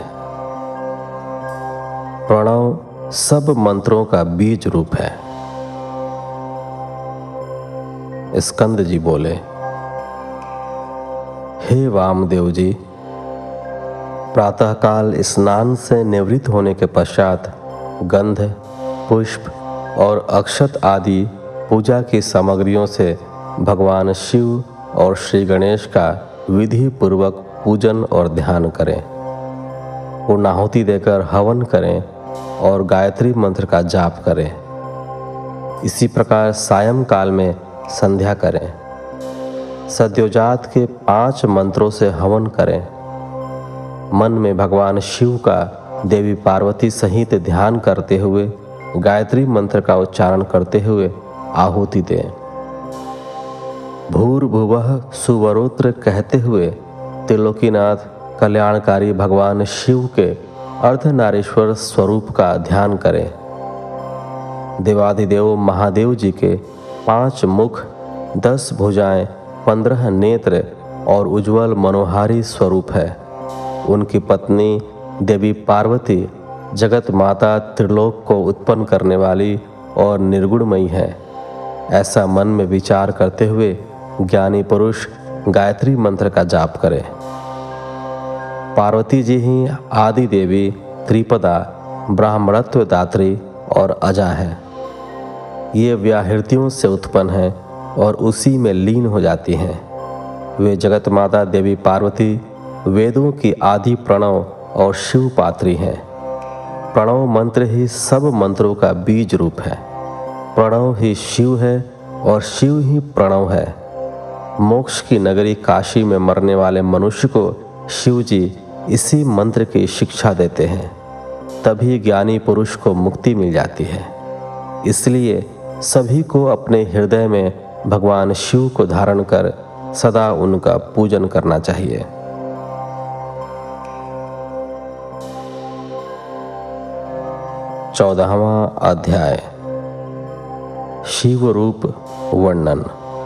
प्रणव सब मंत्रों का बीज रूप है। स्कंद जी बोले, हे वामदेव जी, प्रातःकाल स्नान से निवृत्त होने के पश्चात गंध, पुष्प और अक्षत आदि पूजा की सामग्रियों से भगवान शिव और श्री गणेश का विधि पूर्वक पूजन और ध्यान करें। पूर्णाहुति देकर हवन करें और गायत्री मंत्र का जाप करें। इसी प्रकार सायंकाल में संध्या करें। सद्योजात के पांच मंत्रों से हवन करें। मन में भगवान शिव का देवी पार्वती सहित ध्यान करते हुए गायत्री मंत्र का उच्चारण करते हुए आहुति दें। भूर्भुवः सुवरोत्र कहते हुए त्रिलोकीनाथ कल्याणकारी भगवान शिव के अर्धनारीश्वर स्वरूप का ध्यान करें। देवाधिदेव महादेव जी के पांच मुख, दस भुजाएं, पंद्रह नेत्र और उज्जवल मनोहारी स्वरूप है। उनकी पत्नी देवी पार्वती जगत माता त्रिलोक को उत्पन्न करने वाली और निर्गुणमयी है। ऐसा मन में विचार करते हुए ज्ञानी पुरुष गायत्री मंत्र का जाप करे। पार्वती जी ही आदि देवी, त्रिपदा, ब्राह्मणत्व दात्री और अजा है। ये व्याहृतियों से उत्पन्न है और उसी में लीन हो जाती हैं। वे जगत माता देवी पार्वती वेदों की आदि प्रणव और शिव पात्री हैं। प्रणव मंत्र ही सब मंत्रों का बीज रूप है। प्रणव ही शिव है और शिव ही प्रणव है। मोक्ष की नगरी काशी में मरने वाले मनुष्य को शिव जी इसी मंत्र की शिक्षा देते हैं, तभी ज्ञानी पुरुष को मुक्ति मिल जाती है। इसलिए सभी को अपने हृदय में भगवान शिव को धारण कर सदा उनका पूजन करना चाहिए। चौदहवां अध्याय। शिव रूप वर्णन।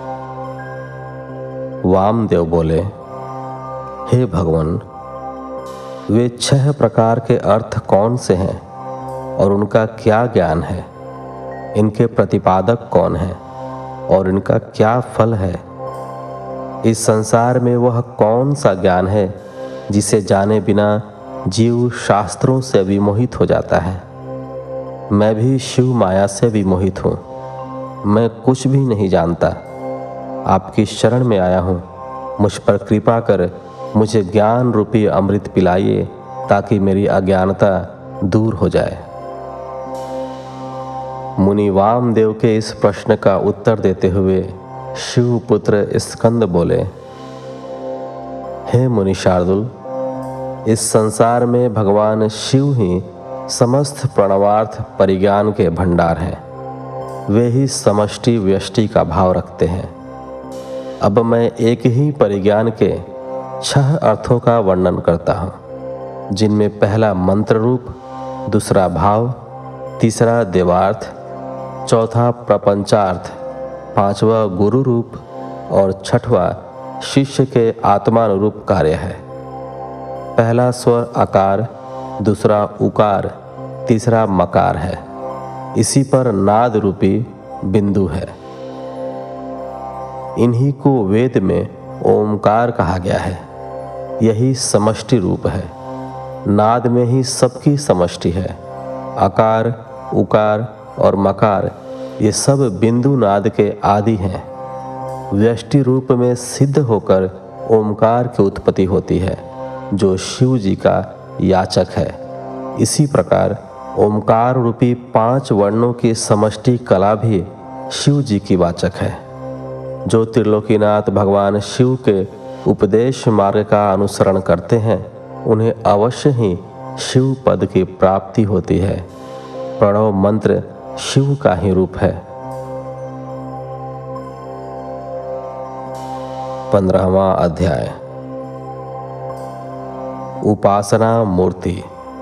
वामदेव बोले, हे भगवान, वे छह प्रकार के अर्थ कौन से हैं और उनका क्या ज्ञान है? इनके प्रतिपादक कौन है और इनका क्या फल है? इस संसार में वह कौन सा ज्ञान है जिसे जाने बिना जीव शास्त्रों से विमोहित हो जाता है? मैं भी शिव माया से विमोहित हूँ। मैं कुछ भी नहीं जानता। आपकी शरण में आया हूँ। मुझ पर कृपा कर मुझे ज्ञान रूपी अमृत पिलाइए ताकि मेरी अज्ञानता दूर हो जाए। मुनि वामदेव के इस प्रश्न का उत्तर देते हुए शिव पुत्र स्कंद बोले, हे मुनि शार्दुल, इस संसार में भगवान शिव ही समस्त प्रणवार्थ परिज्ञान के भंडार हैं। वे ही समष्टि व्यष्टि का भाव रखते हैं। अब मैं एक ही परिज्ञान के छह अर्थों का वर्णन करता हूँ, जिनमें पहला मंत्र रूप, दूसरा भाव, तीसरा देवार्थ, चौथा प्रपंचार्थ, पांचवा गुरु रूप और छठवा शिष्य के आत्मानुरूप कार्य है। पहला स्वर आकार, दूसरा उकार, तीसरा मकार है। इसी पर नाद रूपी बिंदु है। इन्हीं को वेद में ओमकार कहा गया है। यही समष्टि रूप है। नाद में ही सबकी समष्टि है। आकार, उकार और मकार ये सब बिंदु नाद के आदि हैं। व्यष्टि रूप में सिद्ध होकर ओमकार की उत्पत्ति होती है, जो शिव जी का याचक है। इसी प्रकार ओमकार रूपी पांच वर्णों की समष्टि कला भी शिव जी की वाचक है। जो त्रिलोकीनाथ भगवान शिव के उपदेश मार्ग का अनुसरण करते हैं, उन्हें अवश्य ही शिव पद की प्राप्ति होती है। प्रणव मंत्र शिव का ही रूप है। पंद्रहवां अध्याय। उपासना मूर्ति।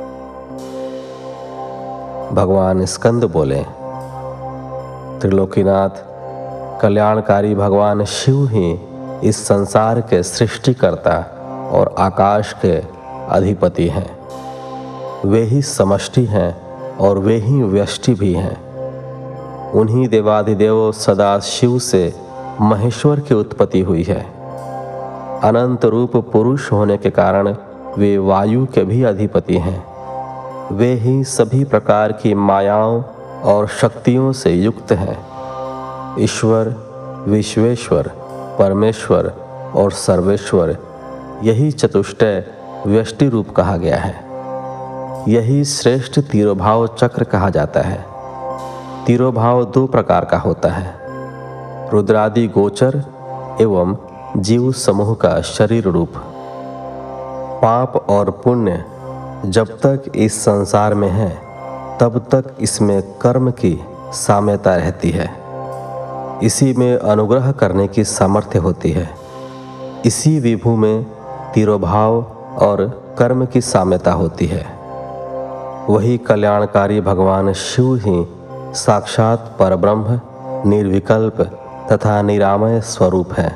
भगवान स्कंद बोले, त्रिलोकीनाथ, कल्याणकारी भगवान शिव ही इस संसार के सृष्टिकर्ता और आकाश के अधिपति हैं। वे ही समष्टि हैं और वे ही व्यष्टि भी हैं। उन्हीं देवाधिदेव सदा शिव से महेश्वर की उत्पत्ति हुई है। अनंत रूप पुरुष होने के कारण वे वायु के भी अधिपति हैं। वे ही सभी प्रकार की मायाओं और शक्तियों से युक्त हैं। ईश्वर, विश्वेश्वर, परमेश्वर और सर्वेश्वर, यही चतुष्टय व्यष्टि रूप कहा गया है। यही श्रेष्ठ तिरोभाव चक्र कहा जाता है। तिरोभाव दो प्रकार का होता है, रुद्रादि गोचर एवं जीव समूह का शरीर रूप। पाप और पुण्य जब तक इस संसार में है तब तक इसमें कर्म की साम्यता रहती है। इसी में अनुग्रह करने की सामर्थ्य होती है। इसी विभू में तिरोभाव और कर्म की साम्यता होती है। वही कल्याणकारी भगवान शिव ही साक्षात परब्रह्म, निर्विकल्प तथा निरामय स्वरूप है।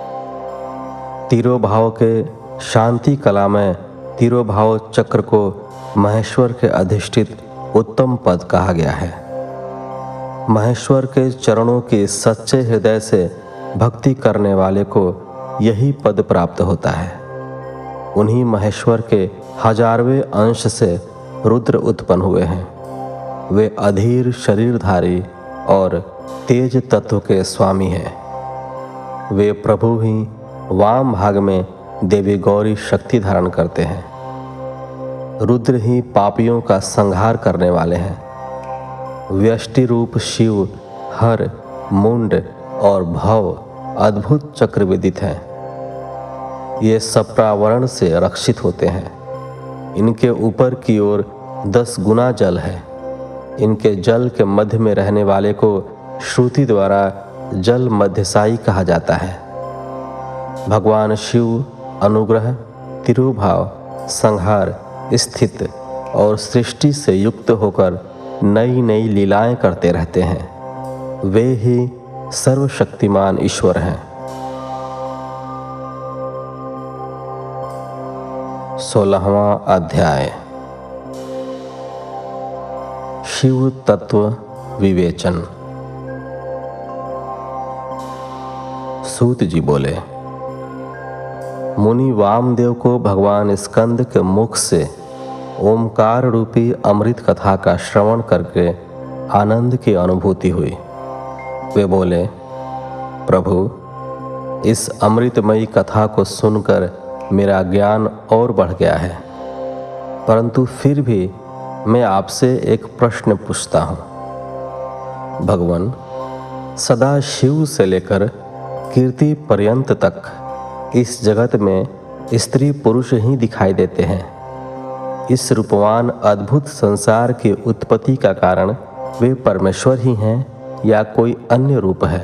तिरोभाव के शांति कला में तिरोभाव चक्र को महेश्वर के अधिष्ठित उत्तम पद कहा गया है। महेश्वर के चरणों के सच्चे हृदय से भक्ति करने वाले को यही पद प्राप्त होता है। उन्हीं महेश्वर के हजारवें अंश से रुद्र उत्पन्न हुए हैं। वे अधीर शरीरधारी और तेज तत्व के स्वामी हैं। वे प्रभु ही वाम भाग में देवी गौरी शक्ति धारण करते हैं। रुद्र ही पापियों का संहार करने वाले हैं। व्यष्टि रूप शिव हर, मुंड और भव अद्भुत चक्र विदित हैं। ये सप्रावरण से रक्षित होते हैं। इनके ऊपर की ओर दस गुना जल है। इनके जल के मध्य में रहने वाले को श्रुति द्वारा जल मध्यसायी कहा जाता है। भगवान शिव अनुग्रह, तिरुभाव, संहार, स्थित और सृष्टि से युक्त होकर नई नई लीलाएं करते रहते हैं। वे ही सर्वशक्तिमान ईश्वर हैं। सोलहवां अध्याय। शिव तत्व विवेचन। सूत जी बोले, मुनि वामदेव को भगवान स्कंद के मुख से ओमकार रूपी अमृत कथा का श्रवण करके आनंद की अनुभूति हुई। वे बोले, प्रभु, इस अमृतमयी कथा को सुनकर मेरा ज्ञान और बढ़ गया है, परंतु फिर भी मैं आपसे एक प्रश्न पूछता हूँ। भगवान, सदा शिव से लेकर कीर्ति पर्यंत तक इस जगत में स्त्री पुरुष ही दिखाई देते हैं। इस रूपवान अद्भुत संसार की उत्पत्ति का कारण वे परमेश्वर ही हैं या कोई अन्य रूप है?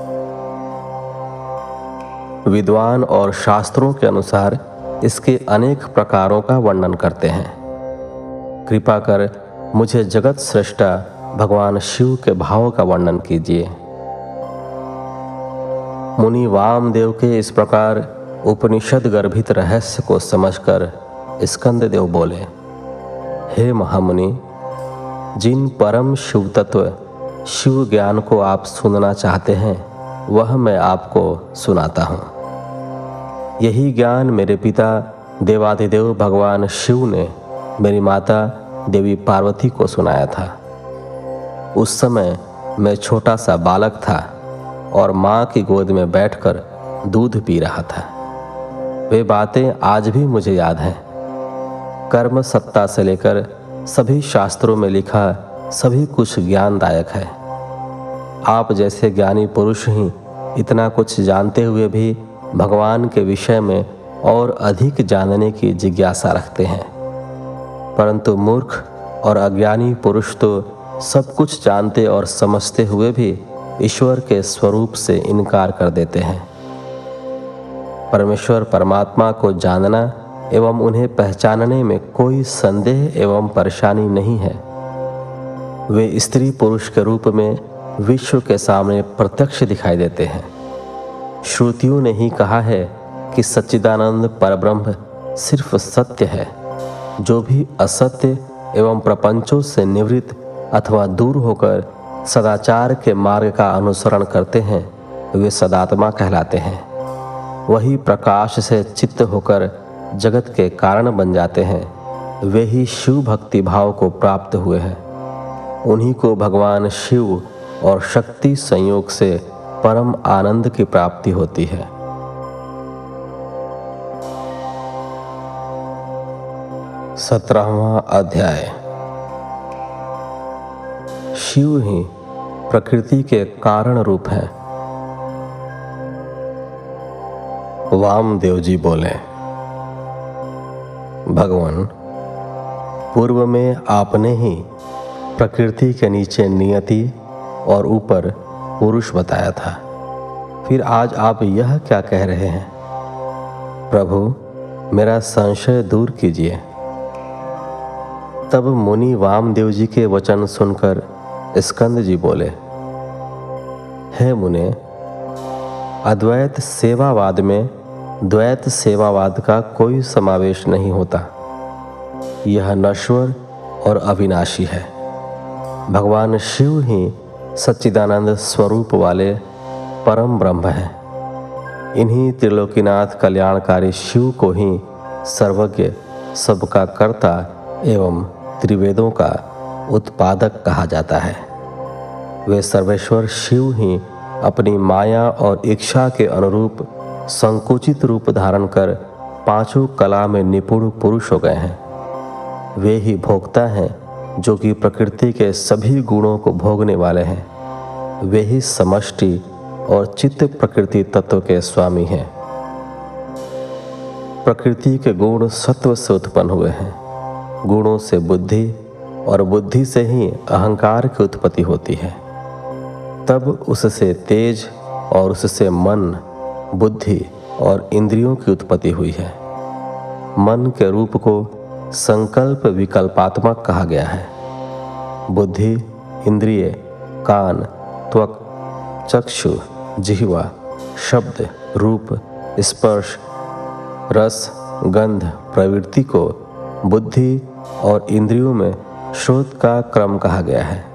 विद्वान और शास्त्रों के अनुसार इसके अनेक प्रकारों का वर्णन करते हैं। कृपा कर मुझे जगत सृष्टा भगवान शिव के भाव का वर्णन कीजिए। मुनि वामदेव के इस प्रकार उपनिषद गर्भित रहस्य को समझकर स्कंद देव बोले, हे महामुनि, जिन परम शिव तत्व शिव ज्ञान को आप सुनना चाहते हैं वह मैं आपको सुनाता हूँ। यही ज्ञान मेरे पिता देवाधिदेव भगवान शिव ने मेरी माता देवी पार्वती को सुनाया था। उस समय मैं छोटा सा बालक था और माँ की गोद में बैठकर दूध पी रहा था। वे बातें आज भी मुझे याद हैं। कर्म सत्ता से लेकर सभी शास्त्रों में लिखा सभी कुछ ज्ञानदायक है। आप जैसे ज्ञानी पुरुष ही इतना कुछ जानते हुए भी भगवान के विषय में और अधिक जानने की जिज्ञासा रखते हैं। परंतु मूर्ख और अज्ञानी पुरुष तो सब कुछ जानते और समझते हुए भी ईश्वर के स्वरूप से इनकार कर देते हैं। परमेश्वर परमात्मा को जानना एवं उन्हें पहचानने में कोई संदेह एवं परेशानी नहीं है। वे स्त्री पुरुष के रूप में विश्व के सामने प्रत्यक्ष दिखाई देते हैं। श्रुतियों ने ही कहा है कि सच्चिदानंद परब्रह्म सिर्फ सत्य है। जो भी असत्य एवं प्रपंचों से निवृत्त अथवा दूर होकर सदाचार के मार्ग का अनुसरण करते हैं वे सदात्मा कहलाते हैं। वही प्रकाश से चित्त होकर जगत के कारण बन जाते हैं। वे ही शिव भक्ति भाव को प्राप्त हुए हैं। उन्हीं को भगवान शिव और शक्ति संयोग से परम आनंद की प्राप्ति होती है। सत्रहवां अध्याय। शिव ही प्रकृति के कारण रूप हैं। वामदेव जी बोले, भगवान, पूर्व में आपने ही प्रकृति के नीचे नियति और ऊपर पुरुष बताया था, फिर आज आप यह क्या कह रहे हैं? प्रभु, मेरा संशय दूर कीजिए। तब मुनि वामदेव जी के वचन सुनकर स्कंद जी बोले, हे मुने, अद्वैत सेवावाद में द्वैत सेवावाद का कोई समावेश नहीं होता। यह नश्वर और अविनाशी है। भगवान शिव ही सच्चिदानंद स्वरूप वाले परम ब्रह्म हैं। इन्हीं त्रिलोकीनाथ कल्याणकारी शिव को ही सर्वज्ञ, सबका कर्ता एवं त्रिवेदों का उत्पादक कहा जाता है। वे सर्वेश्वर शिव ही अपनी माया और इच्छा के अनुरूप संकुचित रूप धारण कर पांचों कला में निपुण पुरुष हो गए हैं। वे ही भोक्ता हैं जो कि प्रकृति के सभी गुणों को भोगने वाले हैं। वे ही समष्टि और चित्त प्रकृति तत्व के स्वामी हैं। प्रकृति के गुण सत्व से उत्पन्न हुए हैं। गुणों से बुद्धि और बुद्धि से ही अहंकार की उत्पत्ति होती है। तब उससे तेज और उससे मन, बुद्धि और इंद्रियों की उत्पत्ति हुई है। मन के रूप को संकल्प विकल्पात्मक कहा गया है। बुद्धि, इंद्रिय, कान, त्वक, चक्षु, जिह्वा, शब्द, रूप, स्पर्श, रस, गंध प्रवृत्ति को बुद्धि और इंद्रियों में शोध का क्रम कहा गया है।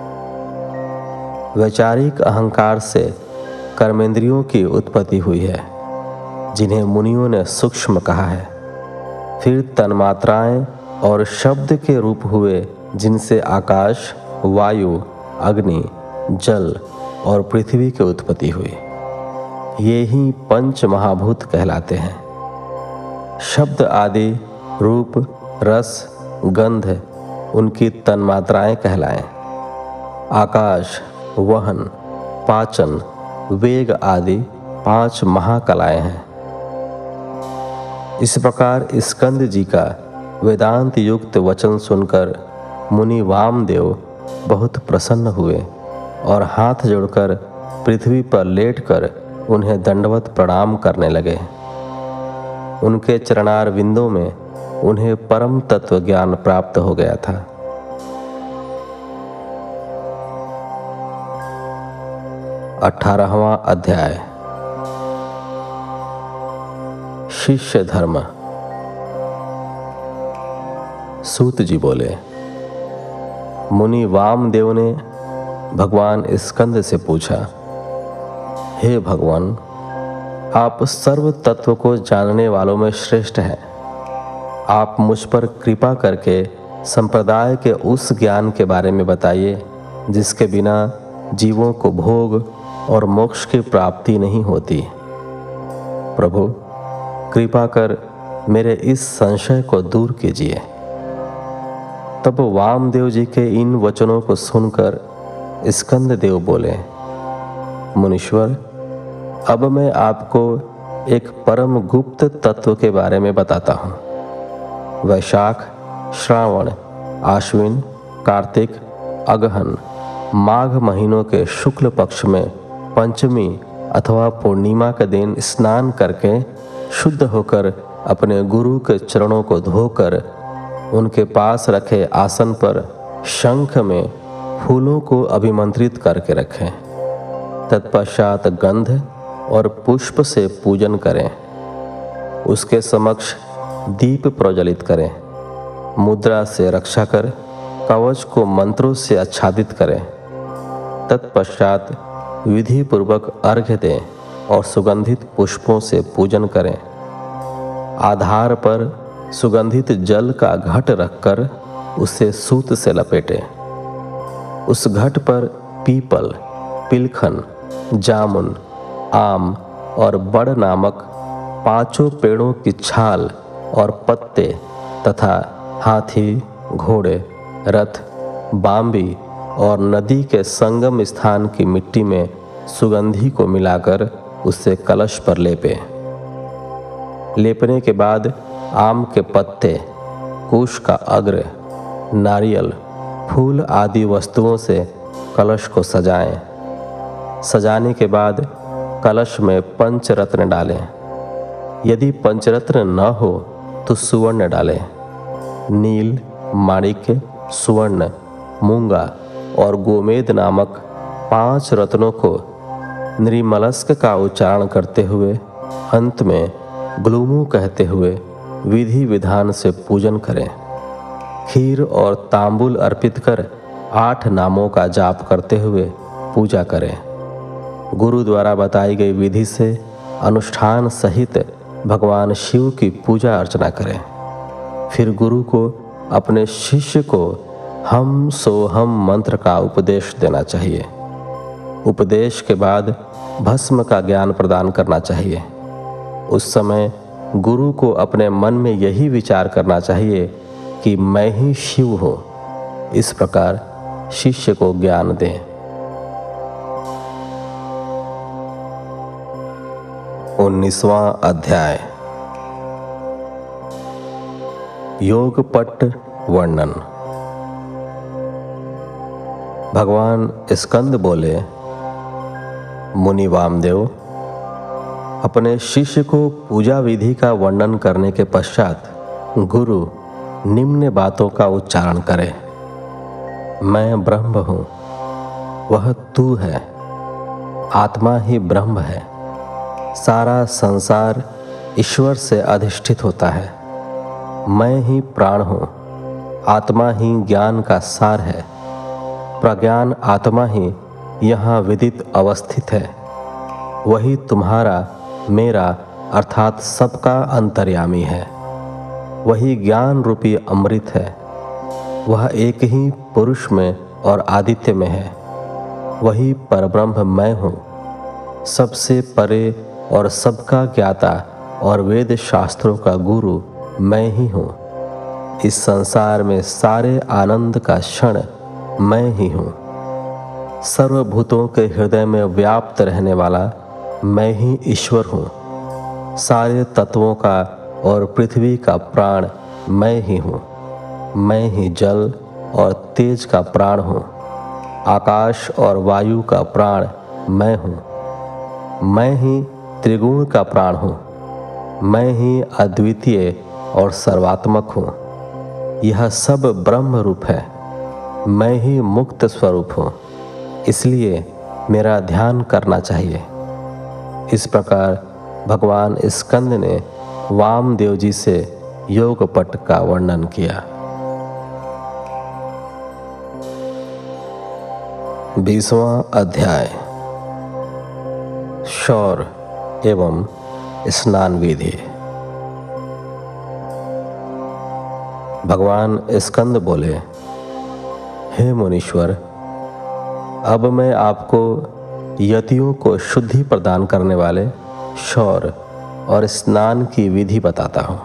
वैचारिक अहंकार से कर्मेंद्रियों की उत्पत्ति हुई है, जिन्हें मुनियों ने सूक्ष्म कहा है। फिर तन्मात्राएं और शब्द के रूप हुए, जिनसे आकाश, वायु, अग्नि, जल और पृथ्वी की उत्पत्ति हुई। ये ही पंच महाभूत कहलाते हैं। शब्द आदि रूप, रस, गंध उनकी तन्मात्राएं कहलाएं। आकाश, वहन, पाचन, वेग आदि पांच महाकलाएं हैं। इस प्रकार स्कंद जी का वेदांत युक्त वचन सुनकर मुनि वामदेव बहुत प्रसन्न हुए और हाथ जोड़कर पृथ्वी पर लेटकर उन्हें दंडवत प्रणाम करने लगे। उनके चरणार विंदों में उन्हें परम तत्व ज्ञान प्राप्त हो गया था। अठारहवां अध्याय। शिष्य धर्म। सूत जी बोले, मुनि वामदेव ने भगवान स्कंद से पूछा, हे भगवान, आप सर्व तत्व को जानने वालों में श्रेष्ठ हैं। आप मुझ पर कृपा करके संप्रदाय के उस ज्ञान के बारे में बताइए जिसके बिना जीवों को भोग और मोक्ष की प्राप्ति नहीं होती। प्रभु, कृपा कर मेरे इस संशय को दूर कीजिए। तब वामदेव जी के इन वचनों को सुनकर स्कंद देव बोले, मुनीश्वर, अब मैं आपको एक परम गुप्त तत्व के बारे में बताता हूँ। वैशाख श्रावण, आश्विन, कार्तिक, अगहन, माघ महीनों के शुक्ल पक्ष में पंचमी अथवा पूर्णिमा के दिन स्नान करके शुद्ध होकर अपने गुरु के चरणों को धोकर उनके पास रखे आसन पर शंख में फूलों को अभिमंत्रित करके रखें। तत्पश्चात गंध और पुष्प से पूजन करें। उसके समक्ष दीप प्रज्वलित करें। मुद्रा से रक्षा कर कवच को मंत्रों से आच्छादित करें। तत्पश्चात विधि पूर्वक अर्घ्य दें और सुगंधित पुष्पों से पूजन करें। आधार पर सुगंधित जल का घट रखकर उसे सूत से लपेटें। उस घट पर पीपल, पिलखन, जामुन, आम और बड़ नामक पांचों पेड़ों की छाल और पत्ते तथा हाथी, घोड़े, रथ, बांबी और नदी के संगम स्थान की मिट्टी में सुगंधी को मिलाकर उससे कलश पर लेपें। लेपने के बाद आम के पत्ते, कुश का अग्र, नारियल, फूल आदि वस्तुओं से कलश को सजाएं। सजाने के बाद कलश में पंचरत्न डालें। यदि पंचरत्न न हो तो सुवर्ण डालें। नील, माणिक्य, सुवर्ण, मूंगा और गोमेद नामक पांच रत्नों को निर्मलस्क का उच्चारण करते हुए अंत में ग्लूमू कहते हुए विधि विधान से पूजन करें। खीर और तांबुल अर्पित कर आठ नामों का जाप करते हुए पूजा करें। गुरु द्वारा बताई गई विधि से अनुष्ठान सहित भगवान शिव की पूजा अर्चना करें। फिर गुरु को अपने शिष्य को हम सो हम मंत्र का उपदेश देना चाहिए। उपदेश के बाद भस्म का ज्ञान प्रदान करना चाहिए। उस समय गुरु को अपने मन में यही विचार करना चाहिए कि मैं ही शिव हूँ। इस प्रकार शिष्य को ज्ञान दें। उन्नीसवां अध्याय, योगपट वर्णन। भगवान स्कंद बोले, मुनि वामदेव, अपने शिष्य को पूजा विधि का वर्णन करने के पश्चात गुरु निम्न बातों का उच्चारण करे। मैं ब्रह्म हूँ, वह तू है, आत्मा ही ब्रह्म है। सारा संसार ईश्वर से अधिष्ठित होता है। मैं ही प्राण हूँ, आत्मा ही ज्ञान का सार है। प्रज्ञान आत्मा ही यहाँ विदित अवस्थित है। वही तुम्हारा, मेरा अर्थात सबका अंतर्यामी है। वही ज्ञान रूपी अमृत है। वह एक ही पुरुष में और आदित्य में है। वही परब्रह्म मैं हूँ, सबसे परे और सबका ज्ञाता और वेद शास्त्रों का गुरु मैं ही हूँ। इस संसार में सारे आनंद का क्षण मैं ही हूँ। सर्वभूतों के हृदय में व्याप्त रहने वाला मैं ही ईश्वर हूँ। सारे तत्वों का और पृथ्वी का प्राण मैं ही हूँ। मैं ही जल और तेज का प्राण हूँ। आकाश और वायु का प्राण मैं हूँ। मैं ही त्रिगुण का प्राण हूँ। मैं ही अद्वितीय और सर्वात्मक हूँ। यह सब ब्रह्म रूप है। मैं ही मुक्त स्वरूप हूँ, इसलिए मेरा ध्यान करना चाहिए। इस प्रकार भगवान स्कंद ने वामदेव जी से योगपट का वर्णन किया। बीसवां अध्याय, शौर एवं स्नान विधि। भगवान स्कंद बोले, हे मुनीश्वर, अब मैं आपको यतियों को शुद्धि प्रदान करने वाले शौर और स्नान की विधि बताता हूँ।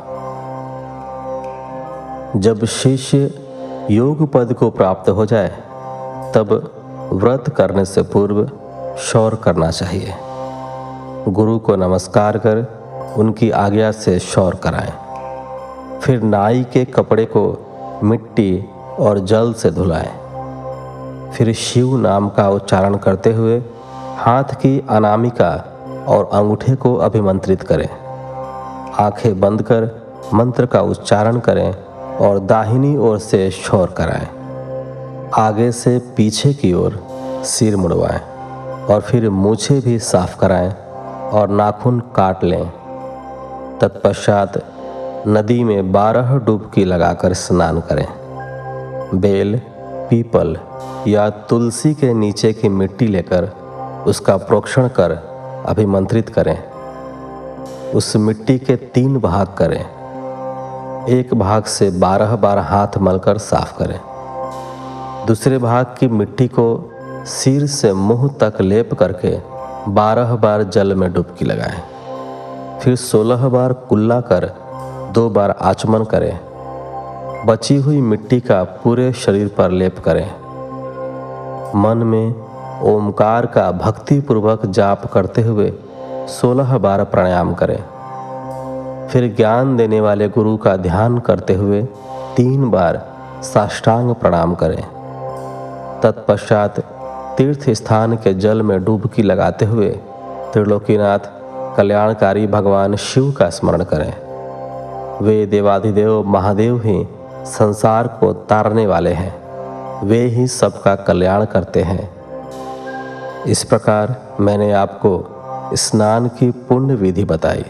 जब शिष्य योग पद को प्राप्त हो जाए तब व्रत करने से पूर्व शौर करना चाहिए। गुरु को नमस्कार कर उनकी आज्ञा से शौर कराएं। फिर नाई के कपड़े को मिट्टी और जल से धुलाएं। फिर शिव नाम का उच्चारण करते हुए हाथ की अनामिका और अंगूठे को अभिमंत्रित करें। आंखें बंद कर मंत्र का उच्चारण करें और दाहिनी ओर से क्षौर कराएं। आगे से पीछे की ओर सिर मुड़वाएं और फिर मूछें भी साफ कराएं और नाखून काट लें। तत्पश्चात नदी में बारह डुबकी लगाकर स्नान करें। बेल, पीपल या तुलसी के नीचे की मिट्टी लेकर उसका प्रोक्षण कर अभिमंत्रित करें। उस मिट्टी के तीन भाग करें। एक भाग से बारह बार हाथ मलकर साफ करें। दूसरे भाग की मिट्टी को सिर से मुंह तक लेप करके बारह बार जल में डुबकी लगाएं। फिर सोलह बार कुल्ला कर दो बार आचमन करें। बची हुई मिट्टी का पूरे शरीर पर लेप करें। मन में ओमकार का भक्तिपूर्वक जाप करते हुए सोलह बार प्राणायाम करें। फिर ज्ञान देने वाले गुरु का ध्यान करते हुए तीन बार साष्टांग प्रणाम करें। तत्पश्चात तीर्थ स्थान के जल में डुबकी लगाते हुए त्रिलोकीनाथ कल्याणकारी भगवान शिव का स्मरण करें। वे देवाधिदेव महादेव ही संसार को तारने वाले हैं। वे ही सबका कल्याण करते हैं। इस प्रकार मैंने आपको स्नान की पुण्य विधि बताई।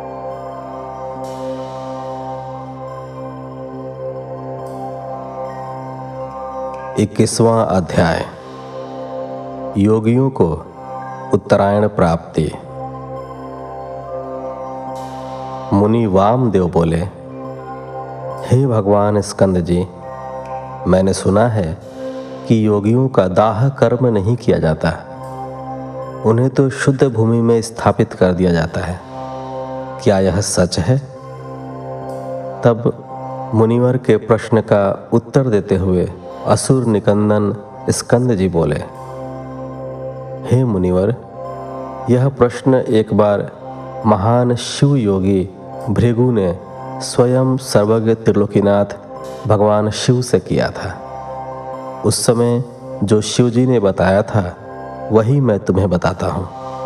इक्कीसवां अध्याय। योगियों को उत्तरायण प्राप्ति। मुनि वामदेव बोले, हे भगवान स्कंद जी, मैंने सुना है कि योगियों का दाह कर्म नहीं किया जाता। उन्हें तो शुद्ध भूमि में स्थापित कर दिया जाता है। क्या यह सच है? तब मुनिवर के प्रश्न का उत्तर देते हुए असुर निकंदन स्कंद जी बोले, हे मुनिवर, यह प्रश्न एक बार महान शिव योगी भृगु ने स्वयं सर्वज्ञ त्रिलोकीनाथ भगवान शिव से किया था। उस समय जो शिव जी ने बताया था वही मैं तुम्हें बताता हूँ।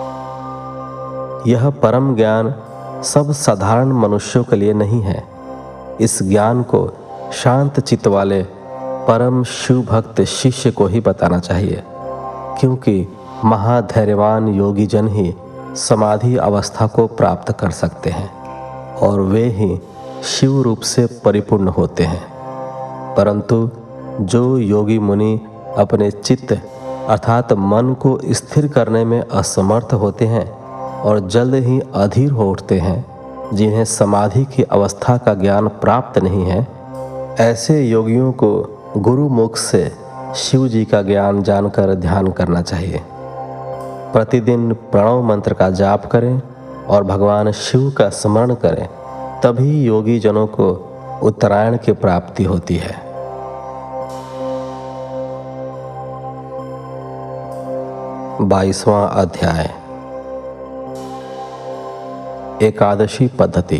यह परम ज्ञान सब साधारण मनुष्यों के लिए नहीं है। इस ज्ञान को शांत चित्त वाले परम शिव भक्त शिष्य को ही बताना चाहिए, क्योंकि महाधैर्यवान योगी जन ही समाधि अवस्था को प्राप्त कर सकते हैं और वे ही शिव रूप से परिपूर्ण होते हैं। परंतु जो योगी मुनि अपने चित्त अर्थात मन को स्थिर करने में असमर्थ होते हैं और जल्द ही अधीर हो उठते हैं, जिन्हें समाधि की अवस्था का ज्ञान प्राप्त नहीं है, ऐसे योगियों को गुरु मुख से शिव जी का ज्ञान जानकर ध्यान करना चाहिए। प्रतिदिन प्रणव मंत्र का जाप करें और भगवान शिव का स्मरण करें, तभी योगी जनों को उत्तरायण की प्राप्ति होती है। बाईसवां अध्याय। एकादशी पद्धति।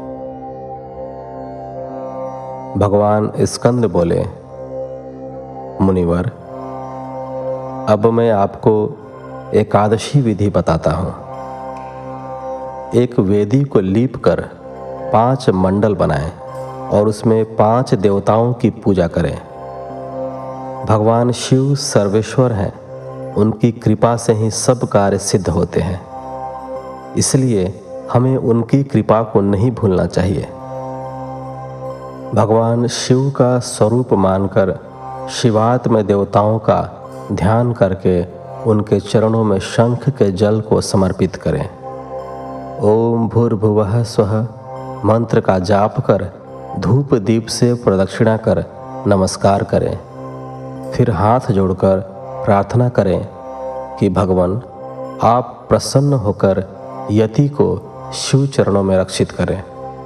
भगवान स्कंद बोले, मुनिवर, अब मैं आपको एकादशी विधि बताता हूँ। एक वेदी को लीप कर पांच मंडल बनाएं और उसमें पांच देवताओं की पूजा करें। भगवान शिव सर्वेश्वर हैं, उनकी कृपा से ही सब कार्य सिद्ध होते हैं, इसलिए हमें उनकी कृपा को नहीं भूलना चाहिए। भगवान शिव का स्वरूप मानकर शिवात्म देवताओं का ध्यान करके उनके चरणों में शंख के जल को समर्पित करें। ओम भूर्भुवः स्वः मंत्र का जाप कर धूप दीप से प्रदक्षिणा कर नमस्कार करें। फिर हाथ जोड़कर प्रार्थना करें कि भगवान, आप प्रसन्न होकर यति को शिव चरणों में रक्षित करें।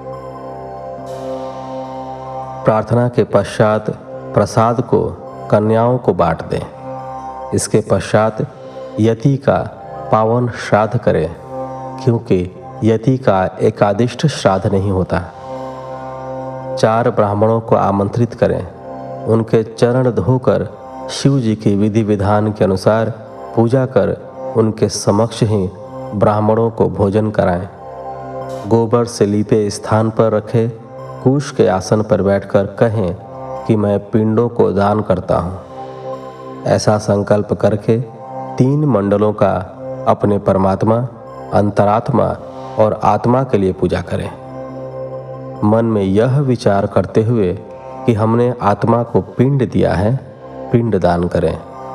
प्रार्थना के पश्चात प्रसाद को कन्याओं को बांट दें। इसके पश्चात यति का पावन श्राद्ध करें, क्योंकि यति का एकादिष्ट श्राद्ध नहीं होता। चार ब्राह्मणों को आमंत्रित करें, उनके चरण धोकर शिव जी की विधि विधान के अनुसार पूजा कर उनके समक्ष ही ब्राह्मणों को भोजन कराएं। गोबर से लीपे स्थान पर रखे कुश के आसन पर बैठकर कहें कि मैं पिंडों को दान करता हूँ। ऐसा संकल्प करके तीन मंडलों का अपने परमात्मा, अंतरात्मा और आत्मा के लिए पूजा करें। मन में यह विचार करते हुए कि हमने आत्मा को पिंड दिया है, पिंड दान करें।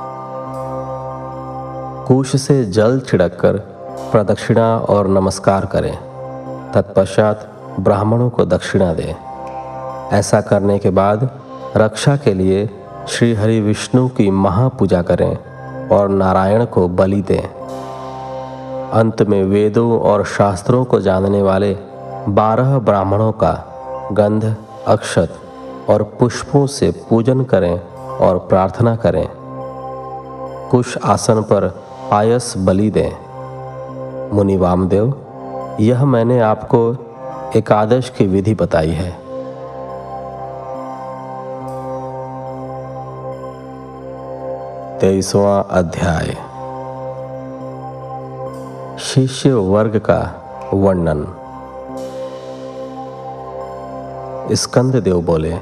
कुश से जल छिड़ककर प्रदक्षिणा और नमस्कार करें। तत्पश्चात ब्राह्मणों को दक्षिणा दें। ऐसा करने के बाद रक्षा के लिए श्री हरि विष्णु की महापूजा करें और नारायण को बलि दें। अंत में वेदों और शास्त्रों को जानने वाले बारह ब्राह्मणों का गंध, अक्षत और पुष्पों से पूजन करें और प्रार्थना करें। कुश आसन पर पायस बलि दें। मुनि वामदेव, यह मैंने आपको एकादश की विधि बताई है। तेईसवां अध्याय, शिष्य वर्ग का वर्णन। स्कंद देव बोले,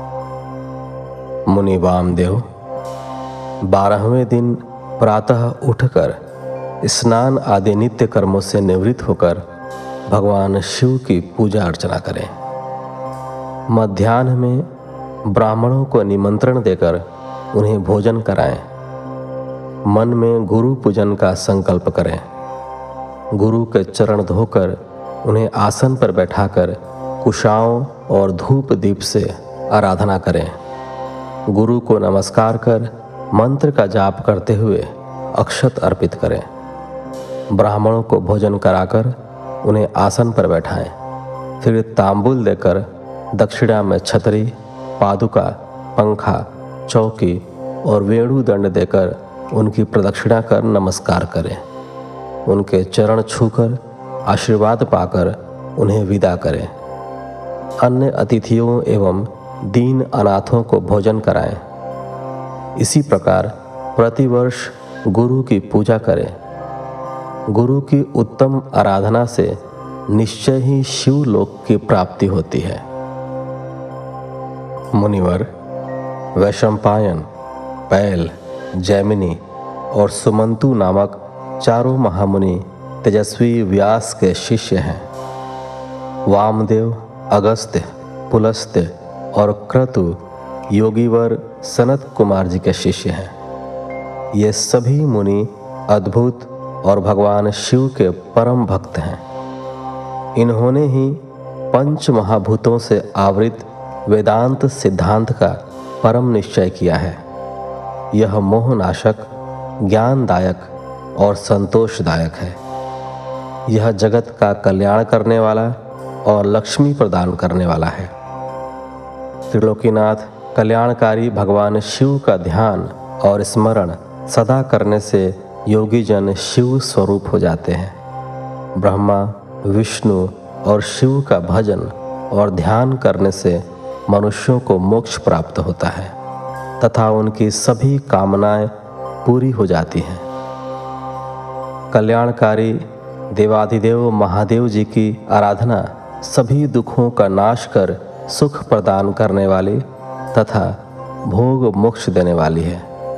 मुनि वामदेव, बारहवें दिन प्रातः उठकर स्नान आदि नित्य कर्मों से निवृत्त होकर भगवान शिव की पूजा अर्चना करें। मध्याह्न में ब्राह्मणों को निमंत्रण देकर उन्हें भोजन कराएं। मन में गुरु पूजन का संकल्प करें। गुरु के चरण धोकर उन्हें आसन पर बैठाकर कुशाओं और धूप दीप से आराधना करें। गुरु को नमस्कार कर मंत्र का जाप करते हुए अक्षत अर्पित करें। ब्राह्मणों को भोजन कराकर उन्हें आसन पर बैठाएं। फिर तांबूल देकर दक्षिणा में छतरी, पादुका, पंखा, चौकी और वेणु दंड देकर उनकी प्रदक्षिणा कर नमस्कार करें। उनके चरण छूकर आशीर्वाद पाकर उन्हें विदा करें। अन्य अतिथियों एवं दीन अनाथों को भोजन कराएं। इसी प्रकार प्रतिवर्ष गुरु की पूजा करें। गुरु की उत्तम आराधना से निश्चय ही शिवलोक की प्राप्ति होती है। मुनिवर, वैशंपायन, पैल, जैमिनी और सुमंतु नामक चारों महामुनि तेजस्वी व्यास के शिष्य हैं। वामदेव, अगस्त्य, पुलस्त्य और क्रतु योगीवर सनत कुमार जी के शिष्य हैं। ये सभी मुनि अद्भुत और भगवान शिव के परम भक्त हैं। इन्होंने ही पंच महाभूतों से आवृत वेदांत सिद्धांत का परम निश्चय किया है। यह मोहनाशक, ज्ञानदायक और संतोषदायक है। यह जगत का कल्याण करने वाला और लक्ष्मी प्रदान करने वाला है। त्रिलोकीनाथ कल्याणकारी भगवान शिव का ध्यान और स्मरण सदा करने से योगी जन शिव स्वरूप हो जाते हैं। ब्रह्मा, विष्णु और शिव का भजन और ध्यान करने से मनुष्यों को मोक्ष प्राप्त होता है तथा उनकी सभी कामनाएं पूरी हो जाती हैं। कल्याणकारी देवाधिदेव महादेव जी की आराधना सभी दुखों का नाश कर सुख प्रदान करने वाली तथा भोग मोक्ष देने वाली है।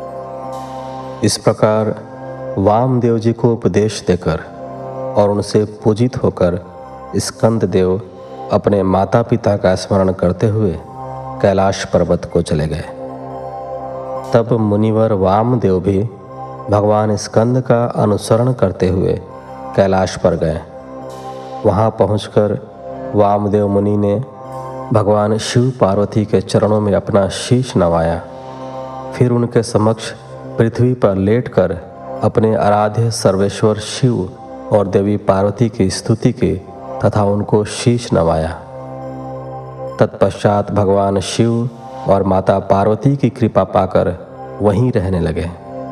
इस प्रकार वामदेव जी को उपदेश देकर और उनसे पूजित होकर स्कंद देव अपने माता पिता का स्मरण करते हुए कैलाश पर्वत को चले गए। तब मुनिवर वामदेव भी भगवान स्कंद का अनुसरण करते हुए कैलाश पर गए। वहाँ पहुंचकर वामदेव मुनि ने भगवान शिव पार्वती के चरणों में अपना शीश नवाया। फिर उनके समक्ष पृथ्वी पर लेटकर अपने आराध्य सर्वेश्वर शिव और देवी पार्वती की स्तुति की तथा उनको शीश नवाया। तत्पश्चात भगवान शिव और माता पार्वती की कृपा पाकर वहीं रहने लगे।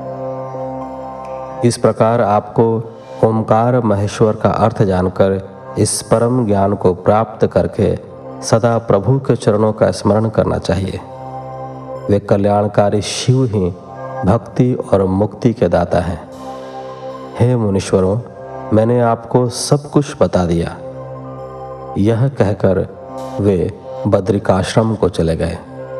इस प्रकार आपको ओमकार महेश्वर का अर्थ जानकर इस परम ज्ञान को प्राप्त करके सदा प्रभु के चरणों का स्मरण करना चाहिए। वे कल्याणकारी शिव ही भक्ति और मुक्ति के दाता हैं। हे मुनीश्वरों, मैंने आपको सब कुछ बता दिया। यह कहकर वे बद्रिकाश्रम को चले गए।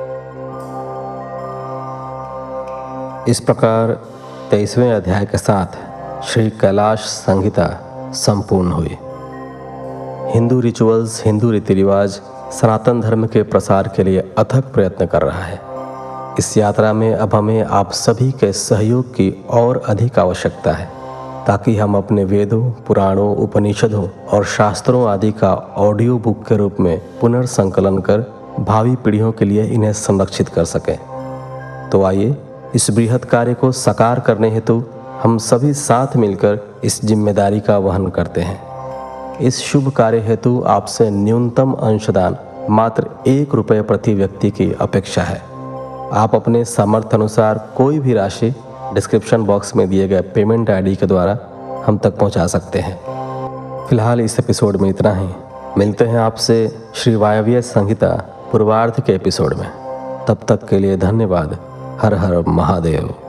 इस प्रकार तेईसवें अध्याय के साथ श्री कैलाश संहिता संपूर्ण हुई। हिंदू रिचुअल्स, हिंदू रीति रिवाज सनातन धर्म के प्रसार के लिए अथक प्रयत्न कर रहा है। इस यात्रा में अब हमें आप सभी के सहयोग की और अधिक आवश्यकता है, ताकि हम अपने वेदों, पुराणों, उपनिषदों और शास्त्रों आदि का ऑडियो बुक के रूप में पुनर्संकलन कर भावी पीढ़ियों के लिए इन्हें संरक्षित कर सकें। तो आइए इस बृहत् कार्य को साकार करने हेतु हम सभी साथ मिलकर इस जिम्मेदारी का वहन करते हैं। इस शुभ कार्य हेतु आपसे न्यूनतम अंशदान मात्र एक रुपये प्रति व्यक्ति की अपेक्षा है। आप अपने सामर्थ्य अनुसार कोई भी राशि डिस्क्रिप्शन बॉक्स में दिए गए पेमेंट आईडी के द्वारा हम तक पहुंचा सकते हैं। फिलहाल इस एपिसोड में इतना ही। मिलते हैं आपसे श्री वायव्य संहिता पूर्वार्ध के एपिसोड में। तब तक के लिए धन्यवाद। हर हर महादेव।